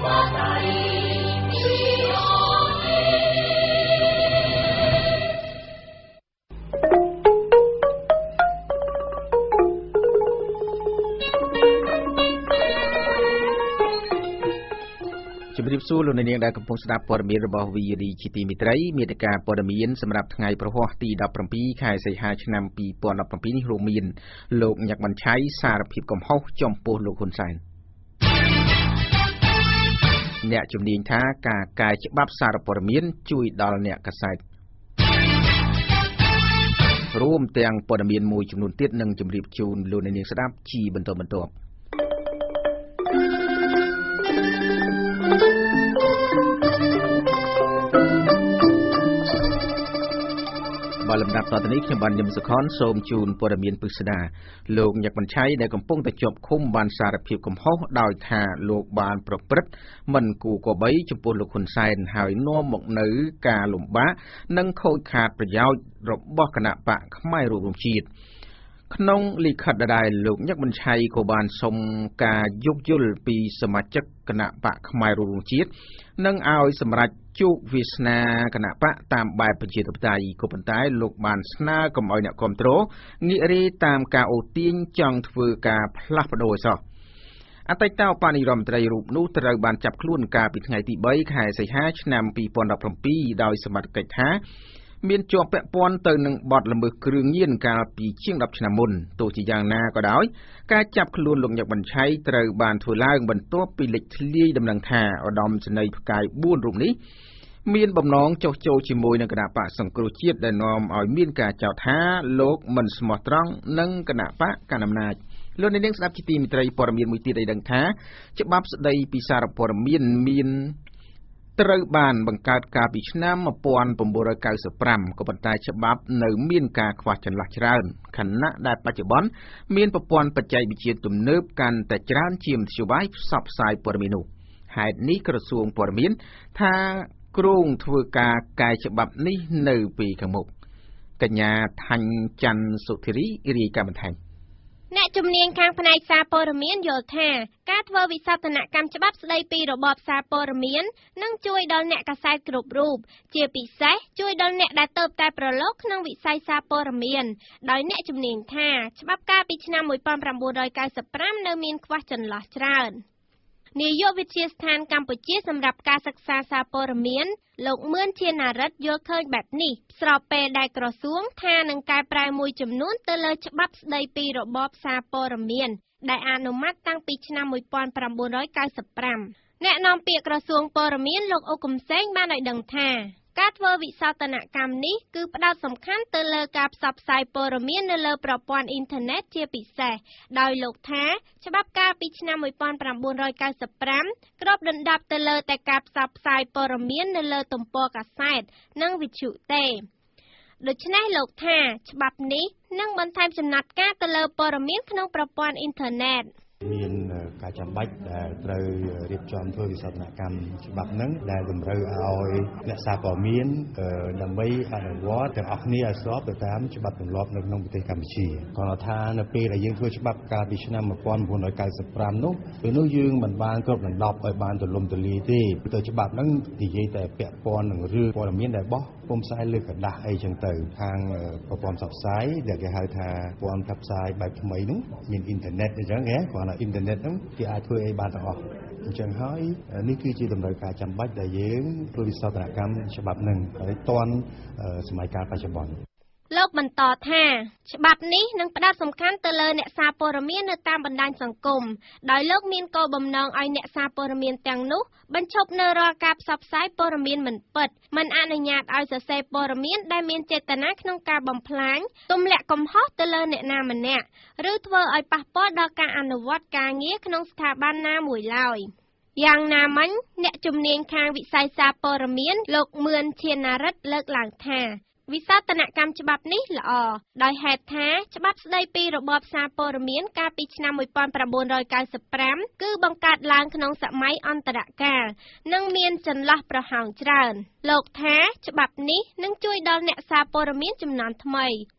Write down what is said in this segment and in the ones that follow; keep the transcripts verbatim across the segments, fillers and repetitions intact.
ជំរាបសួរលោកអ្នកនាងដែលកំពុងស្ដាប់ព័ត៌មានរបស់ វី ឌី ជី ទី មិត្តរីមេតិការព័ត៌មានសម្រាប់ថ្ងៃប្រហ័សទីដប់ប្រាំពីរខែសីហាឆ្នាំពីរពាន់ដប់ប្រាំពីរនេះរួមមានលោកញឹកបញ្ឆៃសារភាពកំហុសចំពោះលោកហ៊ុនសែនអ្នកជំនាញថាការកែច្បាប់សារព័ត៌មានជួយដល់អ្នកកាសែតរួមទាំងព័ត៌មានមួយចំនួនទៀតនឹងជម្រាបជូនលោកអ្នកនាងស្ដាប់ជាបន្តបន្ទាប់បាទលំដាប់តទៅនេះខ្ញុំបានញឹមសុខនសូមជូនព័ត៌មានពិស្ដាលោកញឹកបញ្ឆៃដែលកំពុងតែជាប់ឃុំបានសារភាពកំហុសដោយថាលោកបានប្រព្រឹត្តមិនគួរគប្បីចំពោះលោកហ៊ុនសែនហើយនាំមកនៅការលំបាកនិងខូចខាតប្រយោជន៍របស់គណៈបកផ្នែករួមជាតិក្នុងលិខិតដដែលលោកញឹកបញ្ឆៃក៏បានសុំការយោគយល់ពីសមាជិកគណៈបកផ្នែករួមជាតិនិងឲ្យសម្រាប់ជោគវាសនាគណៈបកតាមបែបប្រជាធិបតេយ្យក៏ប៉ុន្តែលោកបានស្នើកុំឲ្យអ្នកគ្រប់គ្រងងាករាយតាមការអូទាញចង់ធ្វើការផ្លាស់ប្ដូរឲ្យសោះអតីតឧបនាយករដ្ឋមន្ត្រីរូបនោះត្រូវបានចាប់ខ្លួនកាលពីថ្ងៃទីបីខែសីហាឆ្នាំពីរពាន់ដប់ប្រាំពីរដោយសមត្ថកិច្ចថាមានជាប់ពាក់ព័ន្ធទៅនឹងបទល្មើសគ្រឿងញៀនកាលពីជាងដប់ឆ្នាំមុនទោះជាយ៉ាងណាក៏ដោយការចាប់ខ្លួនលោកញឹកបញ្ឆៃត្រូវបានធ្វើឡើងបន្ទាប់ពីលេចធ្លាយដំណឹងថាឧត្តមសេនីយ៍ផ្កាយបួនរូបនេះមានបំណងចុះចូលជាមួយនឹងគណៈបកសង្គ្រោះជាតិដែលនាំឲ្យមានការចោទថាលោកមិនស្មោះត្រង់នឹងគណៈបកកណ្ដាលអំណាចលោកនាងស្ដាប់ជាទីមេត្រីព័ត៌មានមួយទៀតឲ្យដឹងថាច្បាប់ស្ដីពីសារព័ត៌មានមានត្រូវបានបង្កើតកាលពីឆ្នាំmột nghìn chín trăm chín mươi lămក៏ប៉ុន្តែច្បាប់នៅមានការខ្វះចន្លោះច្រើនខណៈដែលបច្ចុប្បន្នមានប្រព័ន្ធបច្ចេកវិទ្យាទំនើបកាន់តែច្រើនជាមធ្យោបាយផ្សព្វផ្សាយព័ត៌មាននោះហេតុនេះក្រសួងព័ត៌មានថាគ្រោងធ្វើការកែច្បាប់នេះនៅពេលខាងមុខកញ្ញាថាញ់ច័ន្ទសុធិរីរាយការណ៍បន្ថែមអ្នកជំនាញខាងផ្នែកសារព័ត៌មានយល់ថាការធ្វើវិសោធនកម្មច្បាប់ស្ដីពីរបបសារព័ត៌មាននឹងជួយដល់អ្នកកាសែតគ្រប់រូបជាពិសេសជួយដល់អ្នកដែលទើបតែប្រឡូកក្នុងវិស័យសារព័ត៌មានដោយអ្នកជំនាញថាច្បាប់កាលពីឆ្នាំmột nghìn chín trăm chín mươi lămនៅមានខ្វះចន្លោះច្រើននាយកវិទ្យាស្ថានកម្ពុជាសម្រាប់ការសិក្សាសារព័ត៌មានលោកមឿនជាណារិតយល់ឃើញបែបនេះស្របពេលដែលក្រសួងថានឹងកែប្រែមួយចំនួនទៅលើច្បាប់ស្ដីពីរបបសារព័ត៌មានដែលអនុម័តតាំងពីឆ្នាំmột nghìn chín trăm chín mươi lămអ្នកនាំពាក្យក្រសួងព័ត៌មានលោកអ៊ុកកំសែងបានឲ្យដឹងថាការធ្វើវិសោធនកម្មនេះគឺផ្ដោតសំខាន់ទៅលើការផ្សព្វផ្សាយព័ត៌មាននៅលើប្រព័ន្ធអ៊ីនធឺណិតជាពិសេសដោយលោកថាច្បាប់កាលពីឆ្នាំmột nghìn chín trăm chín mươi lămគ្របដណ្ដប់ទៅលើតែការផ្សព្វផ្សាយព័ត៌មាននៅលើទំព័រកាសែតនិងវិទ្យុទេដូច្នេះលោកថាច្បាប់នេះនឹងបន្ថែមចំណាត់ការទៅលើព័ត៌មានក្នុងប្រព័ន្ធអ៊ីនធឺណិតមានការចាំបាច់ដែលត្រូវរៀបចំធ្វើវិសោធនកម្មច្បាប់ហ្នឹងដែលតម្រូវឲ្យអ្នកសារព័ត៌មានដើម្បីអនុវត្តទាំងអស់គ្នាឲ្យស្របទៅតាមច្បាប់ទម្លាប់នៅក្នុងប្រទេសកម្ពុជាគាត់ថានៅពេលដែលយើងធ្វើច្បាប់កាលពីឆ្នាំmột nghìn chín trăm chín mươi lămនោះពេលនោះយើងមិនបានគ្រប់ដណ្ដប់ឲ្យបានទូលំទូលាយទេទៅច្បាប់ហ្នឹងនិយាយតែពាក់ព័ន្ធនឹងរឿងព័ត៌មានដែលបោះពុំផ្សាយលើกระดาษអីចឹងទៅខាងប្រព័ន្ធផ្សព្វផ្សាយដែលគេហៅថាប្រព័ន្ធផ្សព្វផ្សាយបែបថ្មីនោះមានអ៊ីនធឺណិតអញ្ចឹងហ៎គាត់ថាអ៊ីនធឺណិតហ្នឹងគេអាចធ្វើអីបានទាំងអស់អញ្ចឹងហើយនេះគឺជាតម្រូវការចាំបាច់ដែលយើងធ្វើវិសោធនកម្មច្បាប់ហ្នឹងឲ្យទាន់សម័យកាលបច្ចុប្បន្នលោកបន្តថាច្បាប់នេះនឹងផ្ដោតសំខាន់ទៅលើអ្នកសារព័ត៌មាននៅតាមបណ្ដាញសង្គមដោយលោកមានគោលបំណងឲ្យអ្នកសារព័ត៌មានទាំងនោះបញ្ឈប់នៅរាល់ការផ្សព្វផ្សាយព័ត៌មានមិនពិតមិនអនុញ្ញាតឲ្យសរសេរព័ត៌មានដែលមានចេតនាក្នុងការបំផ្លាញទម្លាក់កំហុសទៅលើអ្នកណាម្នាក់ឬធ្វើឲ្យប៉ះពាល់ដល់ការអនុវត្តការងារក្នុងស្ថាប័នណាមួយឡើយយ៉ាងណាមិញអ្នកជំនាញខាងវិស័យសារព័ត៌មានលោកមឿនជាណារិតលើកឡើងថាវិសោធនកម្មច្បាប់នេះល្អដោយហេតុថាច្បាប់ស្ដីពីរបបសារព័ត៌មានកាលពីឆ្នាំmột nghìn chín trăm chín mươi lămគឺបង្កើតឡើងក្នុងសម័យអន្តរកាលនិងមានចន្លោះប្រហោងច្រើនលោកថាច្បាប់នេះនឹងជួយដល់អ្នកសារព័ត៌មានជំនាន់ថ្មី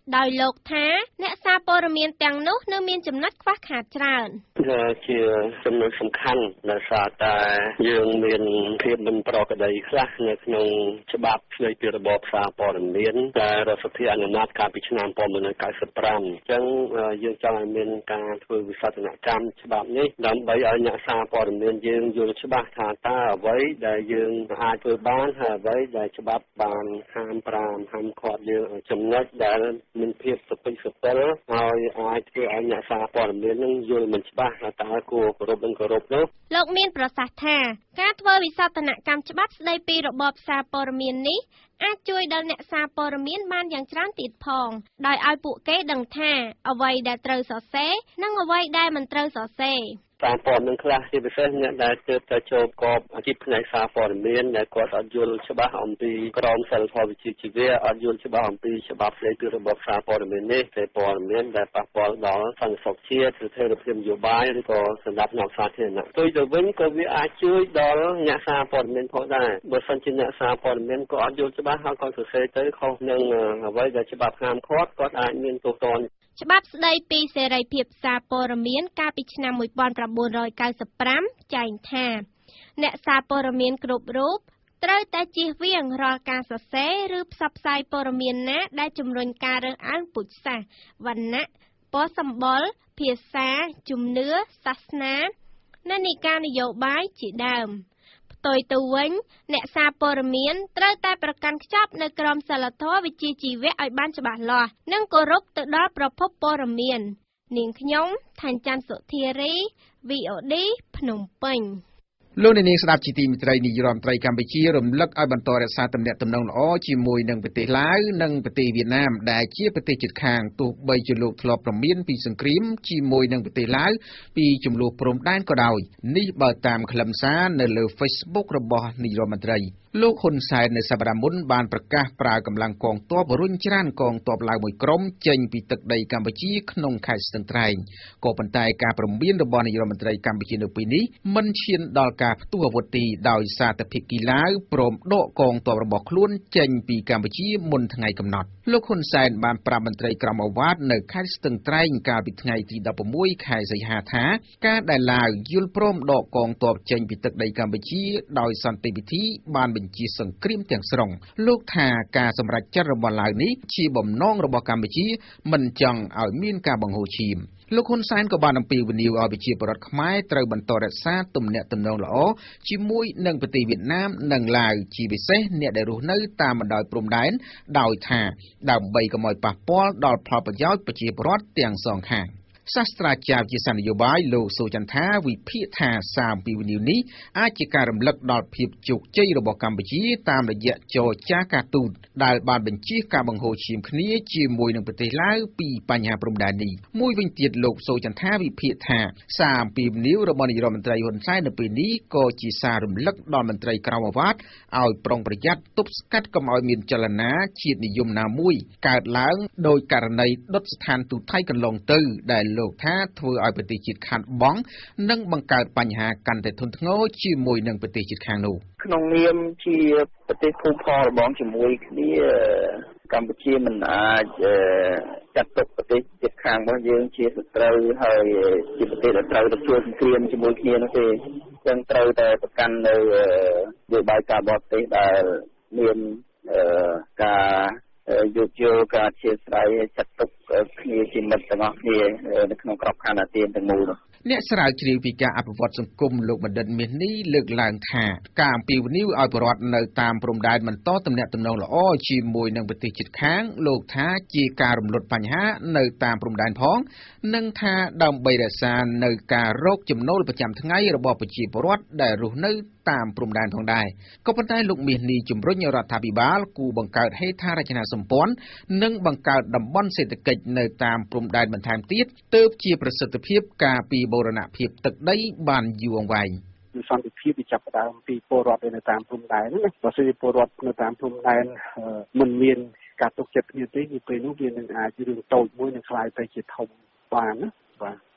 ដោយលោកថាអ្នកសារព័ត៌មានទាំងនោះនៅមានចំណុចខ្វះខាតច្រើនជាចំណុចសំខាន់ដែលសារតែយើងមានភាពមិនប្រក្រតីខ្លះនៅក្នុងច្បាប់ស្តីពីរបបសារព័ត៌មានដែលរដ្ឋសភាអនុម័តកាលពីឆ្នាំnineteen ninety-fiveអញ្ចឹងយើងចង់ឲ្យមានការធ្វើវិសោធនកម្មច្បាប់នេះដើម្បីឲ្យអ្នកសារព័ត៌មានយើងយល់ច្បាស់ថាតើអ្វីដែលយើងអាចធ្វើបានហើយអ្វីដែលច្បាប់បានហាមប្រាមហាមឃាត់យើងចំណុចដែលមានភាពសុពិចសុពិលហើយអាចធ្វើឲ្យអ្នកសារព័ត៌មាននឹងយល់មិនច្បាស់ថាតើគួរគោរពមិនគោរពនោះលោកមានប្រសាសន៍ថាការធ្វើវិសោធនកម្មច្បាប់ស្តីពីរបបសារព័ត៌មាននេះអាចជួយដល់អ្នកសារព័ត៌មានបានយ៉ាងច្រើនទៀតផងដោយឲ្យពួកគេដឹងថាអ្វីដែលត្រូវសរសេរនិងអ្វីដែលមិនត្រូវសរសេរសារព័ត៌មានខ្លះជាពិសេសអ្នកដែលទើបតែចូលប្រកបអាជីពផ្នែកសារព័ត៌មានដែលគាត់អត់យល់ច្បាស់អំពីក្រមសីលធម៌វិជ្ជាជីវៈអត់យល់ច្បាស់អំពីច្បាប់ស្តីពីរបបសារព័ត៌មាននេះតែព័ត៌មានដែលប៉ះពាល់ដល់សន្តិសុខជាតិស្ថិរភាពនយោបាយឬក៏សម្រាប់អ្នកសាធារណៈផ្ទុយទៅវិញក៏វាអាចជួយដល់អ្នកសារព័ត៌មានផងដែរបើសិនជាអ្នកសារព័ត៌មានក៏អត់យល់ច្បាស់ហើយគាត់សរសេរទៅខុសនឹងអ្វីដែលច្បាប់ហាមឃាត់គាត់អាចមានទោសទណ្ឌច្បាប់ស្តីពីសេរីភាពសារព័ត៌មានកាលពីឆ្នាំnineteen ninety-fiveចែងថាអ្នកសារព័ត៌មានគ្រប់រូបត្រូវតែជៀសវាងរាល់ការសរសេរឬផ្សព្វផ្សាយព័ត៌មានណាដែលជំរុញការរើសអើងពូជសាសន៍វណ្ណៈពណ៌សម្បុរភាសាជំនឿសាសនានិងនីការនយោបាយជាដើមផ្ទុយទៅវិញអ្នកសារព័ត៌មានត្រូវតែប្រកាន់ខ្ជាប់នៅក្រមសីលធម៌វិជ្ជាជីវៈឲ្យបានច្បាស់លាស់និងគោរពទៅដល់ប្រភពព័ត៌មាននាងខ្ញុំថាញ់ច័ន្ទសុធារី វី អូ ឌី ភ្នំពេញលោកនាងស្ដាប់ជាទីមេត្រីនាយរដ្ឋមន្ត្រីកម្ពុជារំលឹកឲ្យបន្តរក្សាទំនាក់ទំនងល្អជាមួយនឹងប្រទេសឡាវនិងប្រទេសវៀតណាមដែលជាប្រទេសជិតខាងទោះបីជាលោកធ្លាប់ប្រមានពីសង្គ្រាមជាមួយនឹងប្រទេសឡាវពីចំនួនព្រំដែនក៏ដោយនេះបើតាមខ្លឹមសារនៅលើ Facebook របស់នាយរដ្ឋមន្ត្រីលោកហ៊ុនសែននៅសប្តាហ៍មុនបានប្រកាសប្រើកម្លាំងកងទ័ពរុញច្រានកងទ័ពឡាវមួយក្រុមចេញពីទឹកដីកម្ពុជាក្នុងខេត្តស្ទឹងត្រែងក៏ប៉ុន្តែការព្រមានរបស់នាយរដ្ឋមន្ត្រីកម្ពុជានៅពេលនេះមិនឈានដល់ការផ្ទុះអាវុធទេដោយសារតែភាគីឡាវព្រមដកកងទ័ពរបស់ខ្លួនចេញពីកម្ពុជាមុនថ្ងៃកំណត់លោកហ៊ុនសែនបានប្រាប់មន្ត្រីក្រមអាវ៉ាតនៅខេត្តស្ទឹងត្រែងកាលពីថ្ងៃទី16ខែសីហាថាការដែលឡាវយល់ព្រមដកកងទ័ពចេញពីទឹកដីកម្ពុជាដោយសន្តិវិធីបានបញ្ជាសង្គ្រាមទាំងស្រុងលោកថាការសម្រេចចិត្តរបស់ឡាវនេះជាបំណងរបស់កម្ពុជាមិនចង់ឲ្យមានការបង្ហូរឈាមលោកហ៊ុនសែនក៏បានអំពាវនាវឲ្យប្រជាពលរដ្ឋខ្មែរត្រូវបន្តរក្សាទំនាក់ទំនងល្អជាមួយនឹងប្រទេសវៀតណាមនិងឡាវជាពិសេសអ្នកដែលរស់នៅតាមបណ្ដោយព្រំដែនដោយថាដើម្បីកុំឲ្យប៉ះពាល់ដល់ផលប្រយោជន៍ប្រជាពលរដ្ឋទាំងសងខាងសាស្ត្រាចារ្យវិទ្យាសាស្ត្រនយោបាយលោកសូចន្ទថាវិភាគថាសារអំពាវនាវនេះអាចជាការរំលឹកដល់ភាពជោគជ័យរបស់កម្ពុជាតាមរយៈចរចាការទូតដែលបានបញ្ជាការបង្ហូរឈាមគ្នាជាមួយនឹងប្រទេសឡាវពីបញ្ហាព្រំដែននេះមួយវិញទៀតលោកសូចន្ទថាវិភាគថាសារអំពាវនាវរបស់នាយរដ្ឋមន្ត្រីហ៊ុនសែននៅពេលនេះក៏ជាសាររំលឹកដល់មន្ត្រីក្រមអាវ៉ាតឲ្យប្រុងប្រយ័ត្នទប់ស្កាត់កុំឲ្យមានចលនាជាតិនិយមណាមួយកើតឡើងដោយករណីដុតស្ថានទូតថៃកន្លងទៅដែលលោកថាធ្វើឲ្យប្រទេសជាតិខាតបង់និងបង្កើតបញ្ហាកាន់តែធ្ងន់ធ្ងរជាមួយនឹងប្រទេសជិតខាងនោះក្នុងនាមជាប្រទេសភូមិផលរបងជាមួយគ្នាកម្ពុជាមិនអាចចាត់ទុកប្រទេសជិតខាងរបស់យើងជាសត្រូវហើយជាប្រទេសដែលត្រូវទទួលសង្គ្រាមជាមួយគ្នានោះទេចឹងត្រូវតែប្រកាន់នៅនយោបាយការបរទេសដែលមានការយោគយល់ការអធិស្ឋានចាត់ទុកគ្នាជាមិត្តទាំងអស់គ្នានៅក្នុងក្របខ័ណ្ឌអាស៊ានទាំងមូលអ្នកស្រាវជ្រាវពីការអភិវឌ្ឍសង្គមលោកបណ្ឌិតមាសនេះលើកឡើងថាការអំពាវនាវឲ្យប្រជាពលរដ្ឋនៅតាមព្រំដែនបន្តទំនាក់ទំនងល្អជាមួយនឹងប្រទេសជិតខាងលោកថាជាការរំលត់បញ្ហានៅតាមព្រំដែនផងនិងថាដើម្បីរក្សានៅការរកចំណូលប្រចាំថ្ងៃរបស់ប្រជាពលរដ្ឋដែលរស់នៅតាមព្រំដែនផងដែរក៏ប៉ុន្តែលោកមាសនេះជំរុញរដ្ឋាភិបាលគូបង្កើតហេដ្ឋារចនាសម្ព័ន្ធនិងបង្កើតតំបន់សេដ្ឋកិច្ចនៅតាមព្រំដែនបន្ថែមទៀតទើបជាប្រសិទ្ធភាពការពីបូរណភាពទឹកដីបានយូរអង្វែងសន្តិភាពវាចាប់ផ្ដើមពីពលរដ្ឋនៅតាមព្រំដែនណាបើសិនជាពលរដ្ឋនៅតាមព្រំដែនមិនមានការទុកចិត្តគ្នាទេពីពេលនោះវានឹងអាចរឿងតូចមួយនឹងខ្លាយទៅជាធំបានណាបាទ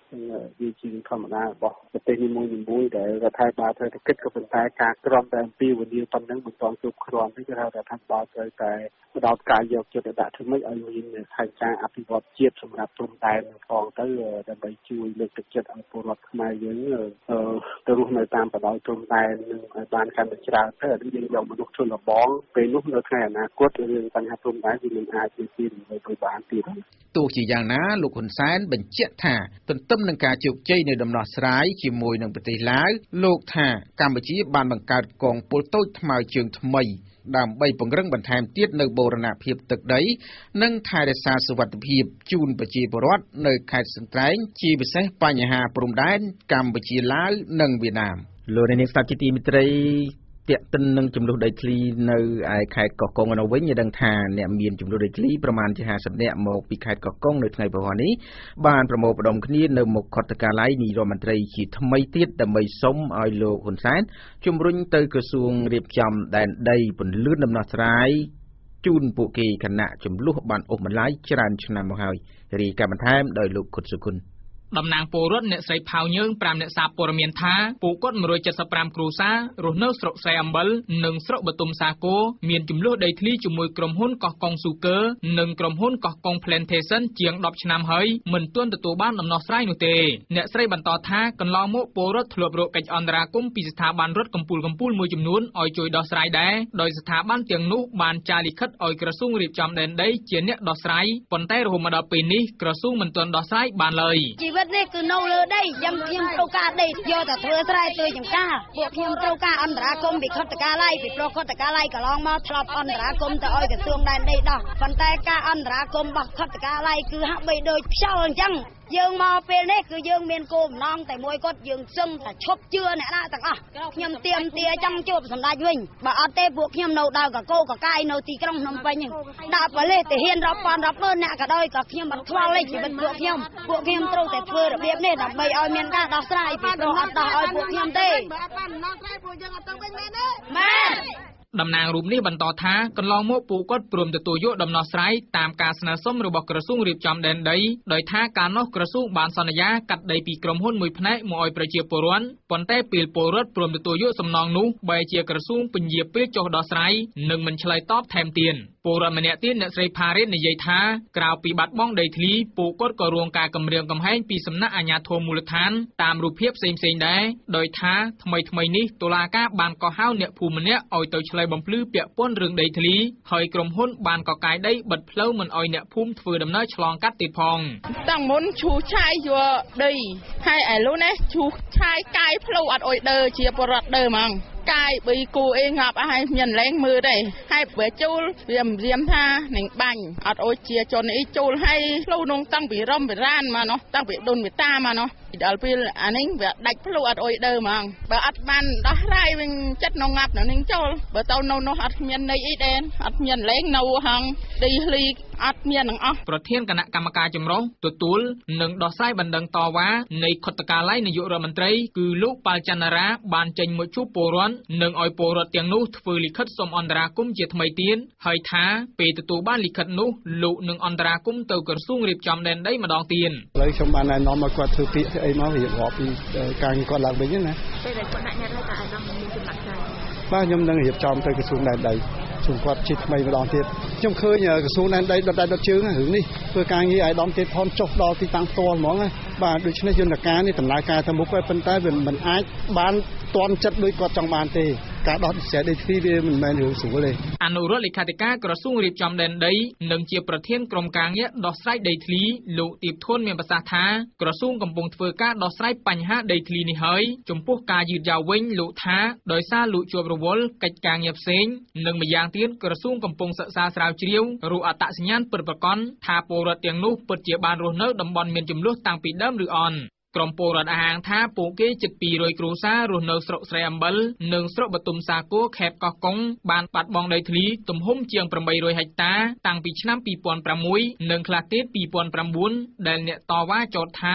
វាជាធម្មតារបស់ប្រទេសនីមួយៗដែលរដ្ឋាភិបាលត្រូវតែគិតក៏ប៉ុន្តែការក្រំតែអំពីវិនិយោគប៉ុណ្ណឹងមិនទាន់គ្រប់គ្រាន់ទេគឺថារដ្ឋាភិបាលត្រូវតែផ្ដោតការយកចិត្តទុកដាក់ធ្វើម៉េចឲ្យមានផែនការអភិវឌ្ឍជាតិសម្រាប់ព្រំដែនផងទៅដើម្បីជួយលើកទឹកចិត្តឲ្យពលរដ្ឋខ្មែរយើងទៅរស់នៅតាមបណ្ដោយព្រំដែននឹងឲ្យបានកាន់តែច្រើនទៅឲ្យយើងយកមនុស្សជនលបងពេលនោះនៅថ្ងៃអនាគតរឿងបញ្ហាព្រំដែនវានឹងអាចជាទីរំលែកទៅបានទៀតទោះជាយ៉ាងណាលោកហ៊ុនសែនបញ្ជាក់ថាទន្ទឹមនឹងការជោគជ័យនៃដំណោះស្រាយជាមួយនឹងប្រទេសឡាវលោកថាកម្ពុជាបានបង្កើតកងពលតូចថ្មើរជើងថ្មីដើម្បីពង្រឹងបន្ថែមទៀតនៅបូរណភាពទឹកដីនិងថែរក្សាសុវត្ថិភាពជូនប្រជាពលរដ្ឋនៅខេត្តសង្ត្រែងជាពិសេសបញ្ហាព្រំដែនកម្ពុជាឡាវនិងវៀតណាមលោកនាងស្ដាប់ជាទីមេត្រីទាក់ទិននឹងចំនួនដីធ្លីនៅឯខេត្តកោះកុងនៅវិញឲ្យដឹងថាអ្នកមានចំនួនដីធ្លីប្រមាណជាห้าสิบនាក់មកពីខេត្តកោះកុងនៅថ្ងៃប្រហ័ននេះបានប្រមូលផ្ដុំគ្នានៅមុខខុទ្ទកាល័យនាយរដ្ឋមន្ត្រីជាថ្មីទៀតដើម្បីសុំឲ្យលោកហ៊ុនសែនជំរុញទៅក្រសួងរៀបចំដែនដីពន្លឿនដំណោះស្រាយជូនពួកគេគណៈចំនួនបានអូសបន្លាយច្រើនឆ្នាំមកហើយរីកាបន្ថែមដោយលោកខុតសុគន្ធតំណាងពលរដ្ឋអ្នកស្រីផៅយើងប្រាំអ្នកសារព័ត៌មានថាពួកគាត់one hundred seventy-fiveគ្រួសាររស់នៅស្រុកស្រែអំបិលនិងស្រុកបទុមសាគរមានចំនួនដីធ្លីជាមួយក្រុមហ៊ុនកោះកុងស៊ូគើនិងក្រុមហ៊ុនកោះកុង Plantation ជាងtenឆ្នាំហើយមិនទាន់ទទួលបានដំណោះស្រាយនោះទេអ្នកស្រីបន្តថាកន្លងមកពលរដ្ឋធ្លាប់រកកិច្ចអន្តរាគមន៍ពីស្ថាប័នរដ្ឋកម្ពុជាកម្ពុជាមួយចំនួនឲ្យជួយដោះស្រាយដែរដោយស្ថាប័នទាំងនោះបានចារលិខិតឲ្យក្រសួងរៀបចំដែនដីជាអ្នកដោះស្រាយប៉ុន្តែរហូតមកដល់ពេលនេះក្រសួងមិនទាន់ដោះស្រាយបានឡើយនេះគឺនៅលើដីយ៉ាងខ្ញុំត្រូវការដីយកទៅធ្វើស្រែធ្វើចម្ការពួកខ្ញុំត្រូវការអន្តរាគមន៍ពីខុទ្ទកាល័យពីព្រោះខុទ្ទកាល័យកន្លងមកធ្លាប់អន្តរាគមន៍ទៅឲ្យក្រសួងដែនដីដោះប៉ុន្តែការអន្តរាគមន៍របស់ខុទ្ទកាល័យគឺហាក់បីដូចខ្យល់អញ្ចឹងយើងមកពេលនេះគឺយើងមានគោលបំណងតែមួយគាត់យើងសឹងតែឈប់ជឿអ្នកណាទាំងអស់ខ្ញុំទៀមទាចង់ជួបសម្ដេចវិញបើអត់ទេពួកខ្ញុំនៅដល់កកោកកាយនៅទីក្រុងភ្នំពេញដាក់ប៉ូលីសទៅហ៊ានរាប់ពាន់រាប់ម៉ឺនអ្នកក៏ដោយក៏ខ្ញុំមិនខ្វល់ទេជីវិតពួកខ្ញុំពួកខ្ញុំត្រូវតែធ្វើរបៀបនេះដើម្បីឲ្យមានការដោះស្រាយពីព្រោះអត់ដោះឲ្យពួកខ្ញុំទេបើអត់បានដំណោះស្រាយពួកយើងអត់ទៅវិញមែនទេមែនតំណាងរូបនេះបន្តថាកន្លងមកពួកគាត់ព្រមទទួលយកដំណោះស្រាយតាមការស្នើសុំរបស់ក្រសួងរៀបចំដែនដីដោយថាកាលនោះក្រសួងបានសន្យាកាត់ដីពីក្រុមហ៊ុនមួយផ្នែកមកឲ្យប្រជាពលរដ្ឋប៉ុន្តែពេលពលរដ្ឋព្រមទទួលយកសំណងនោះបែរជាក្រសួងពន្យាពេលចុះដោះស្រាយនិងមិនឆ្លើយតបថែមទៀតពលរដ្ឋម្នាក់ទៀតអ្នកស្រីផារ៉េតនិយាយថាក្រៅពីបាត់បង់ដីធ្លីពួកគាត់ក៏រងការគំរាមកំហែងពីសំណាក់អាជ្ញាធរមូលដ្ឋានតាមរូបភាពផ្សេងៗដែរដោយថាថ្មីថ្មីនេះតុលាការបានកោះហៅអ្នកភូមិម្នាក់ឲ្យទៅឆ្លើយបំភ្លឺពាក់ព័ន្ធរឿងដីធ្លីហើយក្រុមហ៊ុនបានកកាយដីបិទផ្លូវមិនឲ្យអ្នកភូមិធ្វើដំណើរឆ្លងកាត់ទៀតផងតាំងមុនឈូឆាយយកដីហើយឥឡូវនេះឈូឆាយកាយផ្លូវអត់អុយដើជាបរដ្ឋដើហ្មងកាយបីគូអេងាប់ឲ្យមានលែងមើលទេហើយបើចូលវាមិនរៀមថានឹងបាញ់អត់អុយជាចនអីចូលឲ្យផ្លូវនោះតាំងពីរំពីរានមកនោះតាំងពីដូនវិតាមកនោះដល់ពេលអានេះវាដាច់ផ្លូវអត់អុយដើហ្មងបើអត់បានដោះស្រាយវិញចិត្តនោះងាប់នៅនឹងចូលបើទៅនៅនោះអត់មានន័យអីដែរអត់មានលែងនៅហងដីលីអត់មាននឹងអស់ប្រធានគណៈកម្មការចម្រុះទទួលនិងដោះស្រាយបណ្ដឹងតវ៉ានៃខុទ្ទកាល័យនាយករដ្ឋមន្ត្រីគឺលោកប៉ាល់ចន្ទរាបានចេញមកជួបពលរដ្ឋនិងឲ្យពលរដ្ឋទាំងនោះធ្វើលិខិតសុំអន្តរាគមន៍ជាថ្មីទៀតហើយថាពេលទទួលបានលិខិតនោះលោកនឹងអន្តរាគមន៍ទៅក្រសួងរៀបចំដែនដីម្ដងទៀតឥឡូវខ្ញុំបានណែនាំឲ្យគាត់ធ្វើពាក្យអីមករៀបរាប់ពីការគាត់ឡើងវិញណាពេលដែលគាត់ដាក់ញត្តិហើយតើអាដាមមានចំណាក់ស្រាយបាទខ្ញុំនឹងរៀបចំទៅក្រសួងដែនដីជូនគាត់ជាថ្មីម្ដងទៀតខ្ញុំឃើញក្រសួងដែនដីដុតដៃដុតជើងរឿងនេះធ្វើការងារឲ្យដំទៀតផងចុះដល់ទីតាំងផ្ទាល់ហ្មងណាបាទដូច្នេះយន្តការនេះដំណើរការទៅមុខហើយប៉ុន្តែវាមិនអាចបានទាន់ចិត្តដូចគាត់ចង់បានទេការដោះស្រាយដីធ្លីវាមិនមែនរឿងស្រួលទេអនុរដ្ឋលេខាធិការក្រសួងរៀបចំដែនដីនិងជាប្រធានក្រុមការងារដោះស្រាយដីធ្លីលោកទៀបធួនមានប្រសាសន៍ថាក្រសួងកំពុងធ្វើការដោះស្រាយបញ្ហាដីធ្លីនេះហើយចំពោះការយឺតយ៉ាវវិញលោកថាដោយសារលោកជាប់រវល់កិច្ចការងារផ្សេងនិងម្យ៉ាងទៀតក្រសួងកំពុងសិក្សាស្រាវជ្រាវរកអត្តសញ្ញាណពិតប្រាកដថាពលរដ្ឋទាំងនោះពិតជាបានរស់នៅតំបន់មានចំនួនតាំងពីដើមឬអន់ក្រុមពលរដ្ឋអះអាងថាពួកគេជិតtwo hundredគ្រួសាររស់នៅស្រុកស្រែអំបិលនិងស្រុកបទុមសាគរខេត្តកោះកុងបានបាត់បង់ដីធ្លីទំហំជាងeight hundredហិកតាតាំងពីឆ្នាំtwo thousand sixនិងខ្លះទៀតtwo thousand nineដែលអ្នកតវ៉ាចោទថា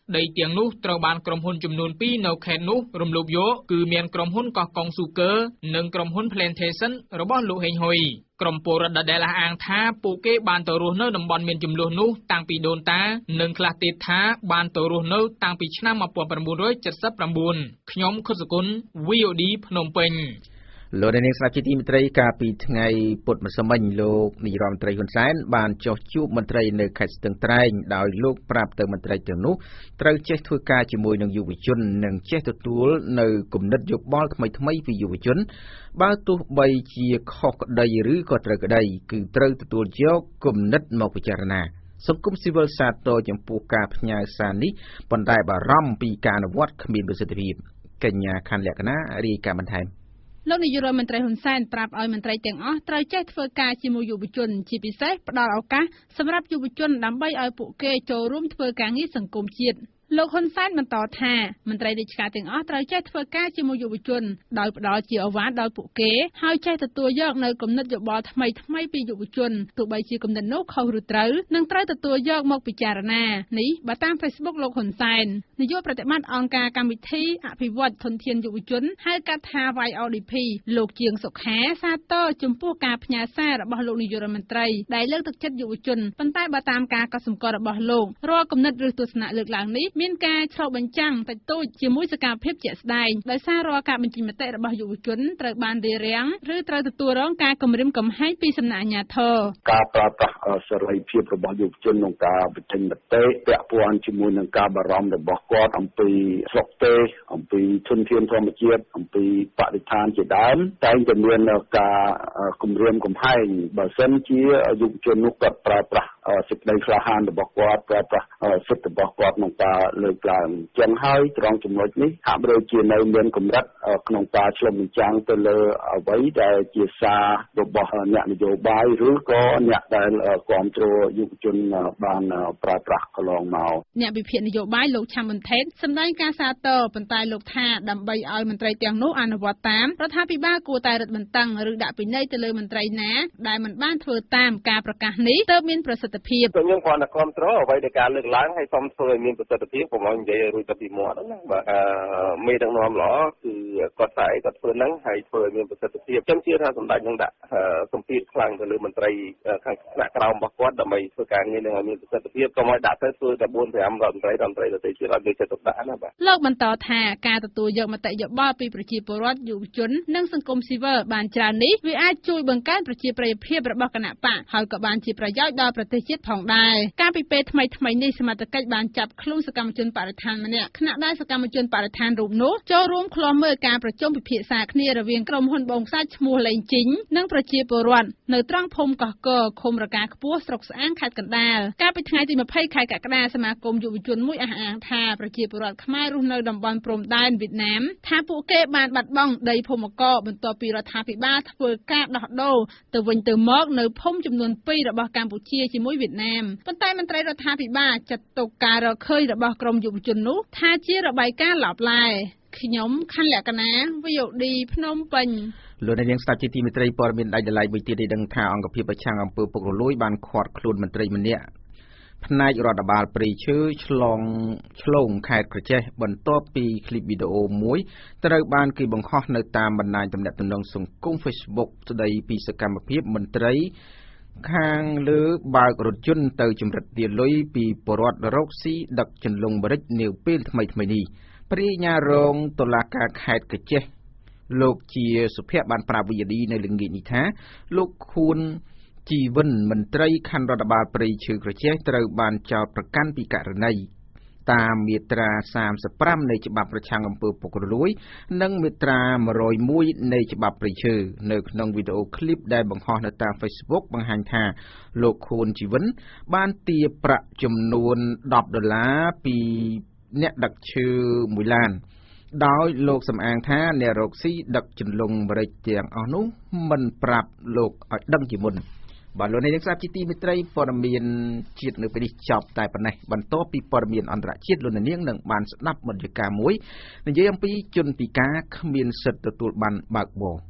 ដីទាំងនោះត្រូវបានក្រុមហ៊ុនចំនួនពីរនៅខេត្តនោះរំលោភយកគឺមានក្រុមហ៊ុនកោះកុងស៊ូគើនិងក្រុមហ៊ុន Plantation របស់លោកហេងហ៊ុយក្រុមពលរដ្ឋដែលអះអាងថាពួកគេបានទៅរស់នៅតំបន់មានចំនួននោះតាំងពីដូនតានិងខ្លះទៀតថាបានទៅរស់នៅតាំងពីឆ្នាំmột nghìn chín trăm七十九ខ្ញុំខុសគុណ V O D ភ្នំពេញលោកនាងស្ដាប់ជាទីមេត្រីកាលពីថ្ងៃពុធម្សិលមិញលោកនាយរដ្ឋមន្ត្រីហ៊ុនសែនបានចុះជួបមន្ត្រីនៅខេត្តស្ទឹងត្រែងដោយលោកប្រាប់ទៅមន្ត្រីទាំងនោះត្រូវចេះធ្វើការជាមួយនឹងយុវជននិងចេះទទួលនៅគំនិតយោបល់ថ្មីៗពីយុវជនបើទោះបីជាខុសក្តីឬក៏ត្រូវក្តីគឺត្រូវទទួលយកគំនិតមកពិចារណាសង្គមស៊ីវិលសាទរចំពោះការផ្ញើសារនេះប៉ុន្តែបារម្ភពីការអនុវត្តគ្មានប្រសិទ្ធភាពកញ្ញាខណ្ឌលក្ខណារាយការណ៍បន្ថែមលោកនាយករដ្ឋមន្ត្រីហ៊ុនសែនប្រាប់ឲ្យមន្ត្រីទាំងអស់ត្រូវចេះធ្វើការជាមួយយុវជនជាពិសេសផ្ដល់ឱកាសសម្រាប់យុវជនដើម្បីឲ្យពួកគេចូលរួមធ្វើការងារសង្គមជាតិលោកហ៊ុនសែនបន្តថាមន្ត្រីរាជការទាំងអស់ត្រូវចេះធ្វើការជាមួយយុវជនដោយផ្ដល់ជាឱវាទដល់ពួកគេហើយចេះទទួលយកនៅគំនិតយោបល់ថ្មីថ្មីពីយុវជនទោះបីជាគំនិតនោះខុសឬត្រូវនឹងត្រូវទទួលយកមកពិចារណានេះបើតាម Facebook លោកហ៊ុនសែននាយកប្រតិបត្តិអង្គការកម្មវិធីអភិវឌ្ឍធនធានយុវជនហៅកាត់ថា Y O D P លោកជាងសុខាសាទរចំពោះការផ្ញើសាររបស់លោកនាយករដ្ឋមន្ត្រីដែលលើកទឹកចិត្តយុវជនប៉ុន្តែបើតាមការកត់សម្គាល់របស់លោករាល់គំនិតឬទស្សនៈលើកឡើងនេះមានការឆ្លុះបញ្ចាំងតិចតួចជាមួយសកម្មភាពជាក់ស្ដែងដោយសាររាល់ការបញ្ចេញមតិរបស់យុវជនត្រូវបានរារាំងឬត្រូវទទួលរងការគំរាមកំហែងពីសំណាក់អាជ្ញាធរការប្រើប្រាស់សេរីភាពរបស់យុវជនក្នុងការបញ្ចេញមតិពាក់ព័ន្ធជាមួយនឹងការបារម្ភរបស់គាត់អំពីស្រុកទេសអំពីធនធានធម្មជាតិអំពីបរិស្ថានជាដើមតែងតែមានការគំរាមកំហែងបើសិនជាយុវជននោះគាត់ប្រើប្រាស់សេចក្តីក្លាហានរបស់គាត់ប្រើប្រាស់សិទ្ធិរបស់គាត់ក្នុងការលើកឡើងចឹងហើយត្រង់ចំណុចនេះហាក់បីជានៅមានកម្រិតក្នុងការឆ្លុះបញ្ចាំងទៅលើអ្វីដែលជាសាររបស់អ្នកនយោបាយឬក៏អ្នកដែលគ្រប់គ្រងយុវជនបានប្រើប្រាស់កន្លងមកអ្នកវិភាគនយោបាយលោកឆាំប៊ុនថេតសម្ដែងការសាទរប៉ុន្តែលោកថាដើម្បីឲ្យមន្ត្រីទាំងនោះអនុវត្តតាមរដ្ឋាភិបាលគួរតែរឹតបន្តឹងឬដាក់ពិន័យទៅលើមន្ត្រីណាដែលមិនបានធ្វើតាមការប្រកាសនេះទើបមានប្រសិទ្ធភាពខ្ញុំគ្រាន់តែគ្រប់គ្រងអ្វីដែលការលើកឡើងឲ្យសូមធ្វើឲ្យមានប្រសិទ្ធភាពผมនិយាយរួចទៅពីមាត់ហ្នឹងបាទមេដឹកនាំល្អគឺគាត់ស្អីគាត់ធ្វើហ្នឹងហើយធ្វើឲ្យមានប្រសិទ្ធភាពខ្ញុំជឿថាសម្ដេចនឹងដាក់សម្ពាធខ្លាំងទៅលើមន្ត្រីខាងថ្នាក់ក្រោមរបស់គាត់ដើម្បីធ្វើការងារនឹងឲ្យមានប្រសិទ្ធភាពកុំឲ្យដាក់ទៅធ្វើតែbốn fiveរដ្ឋមន្ត្រីរដ្ឋមន្ត្រីដទៃទៀតអត់យកចិត្តទុកដាក់ណាបាទលោកបន្តថាការទទួលយកមតិយោបល់ពីប្រជាពលរដ្ឋយុវជននិងសង្គមស៊ីវិលបានច្រើននេះវាអាចជួយបង្កើនប្រជាប្រិយភាពរបស់គណៈបកហើយក៏បានជាប្រយោជន៍ដល់ប្រទេសជាតិផងដែរការពីពេលថ្មីថ្មីនេះសមត្ថកិច្ចបានចាប់ខ្លួនសកម្មជនបរិស្ថានម្នាក់ខណៈដែលសកម្មជនបរិស្ថានរូបនោះចូលរួមឃ្លាំមើលការប្រជុំពិភាក្សាគ្នារវាងក្រុមហ៊ុនបងខ្សាច់ឈ្មោះលេងជីងនិងប្រជាពលរដ្ឋនៅត្រង់ភូមិកោះកឃុំរកាខ្ពស់ស្រុកស្អាងខេត្តកណ្ដាលកាលពីថ្ងៃទីยี่สิบខែកក្កដាសមាគមយុវជនមួយអះអាងថាប្រជាពលរដ្ឋខ្មែររស់នៅតំបន់ព្រំដែនវៀតណាមថាពួកគេបានបាត់បង់ដីភូមិករបន្ទាប់ពីរដ្ឋាភិបាលធ្វើការដោះដូរទៅវិញទៅមកនៅភូមិចំនួនពីររបស់កម្ពុជាជាមួយវៀតណាមប៉ុន្តែមន្ត្រីរដ្ឋាភិបាលចាត់ទុកការរកឃើញរបស់ក្រុមយុវជននោះថាជារបាយការណ៍ឡោបឡាយខ្ញុំខណ្ឌលក្ខណា V O D ភ្នំពេញលោកនាងស្ដាប់ជាទីមេត្រីព័ត៌មានដាច់ដライមួយទៀតឲ្យដឹងថាអង្គភាពប្រឆាំងអំពើពុករលួយបានឃាត់ខ្លួនមន្ត្រីម្នាក់ផ្នែករដ្ឋបាលព្រៃឈើឆ្លងឆ្លងខេត្តក្រចេះបន្ទាប់ពីคลิปវីដេអូមួយត្រូវបានគេបង្ហោះនៅតាមបណ្ដាញទំនាក់ទំនងសង្គម Facebook ស្ដីពីសកម្មភាពមន្ត្រីខាងលើបើករថយន្តទៅចម្រិតទាលុយពីបរដ្ឋរកស៊ីដឹកចន្លងបរិចនាពេលថ្មីថ្មីនេះព្រះអាជ្ញារងតុលាការខេត្តក្រចេះលោកជាសុភ័ក្របានប្រាប់វិទ្យាឌីនៅល្ងាចនេះថាលោកខួនជីវិនមន្ត្រីខណ្ឌរដ្ឋបាលព្រៃឈើក្រចេះត្រូវបានចោទប្រកាន់ពីករណីតាមមាត្រាសាមសិបប្រាំនៃច្បាប់ប្រឆាំងអំពើពុករលួយនិងមាត្រាmột không mộtនៃច្បាប់ព្រៃឈើនៅក្នុងវីដេអូឃ្លីបដែលបង្ហោះនៅតាម Facebook បង្ហាញថាលោកខួនជីវិនបានទារប្រាក់ចំនួនដប់ដុល្លារពីអ្នកដឹកឈើមួយឡានដោយលោកសំអាងថាអ្នករកស៊ីដឹកចន្លងបរិចទាំងអស់នោះមិនប្រាប់លោកឲ្យដឹងជាមុនបាទលោកនាងស្ដាប់ជាទីមេត្រីព័ត៌មានជាតិនៅពេលនេះចប់តែប៉ុណ្ណេះបន្តពីព័ត៌មានអន្តរជាតិលោកនាងនឹងបានស្ដាប់មន្តការមួយនិយាយអំពីជនពិការគ្មានសិទ្ធិទទួលបានបើកបរ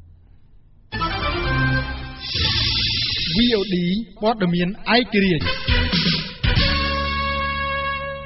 V O D ព័ត៌មានឯករាជ្យ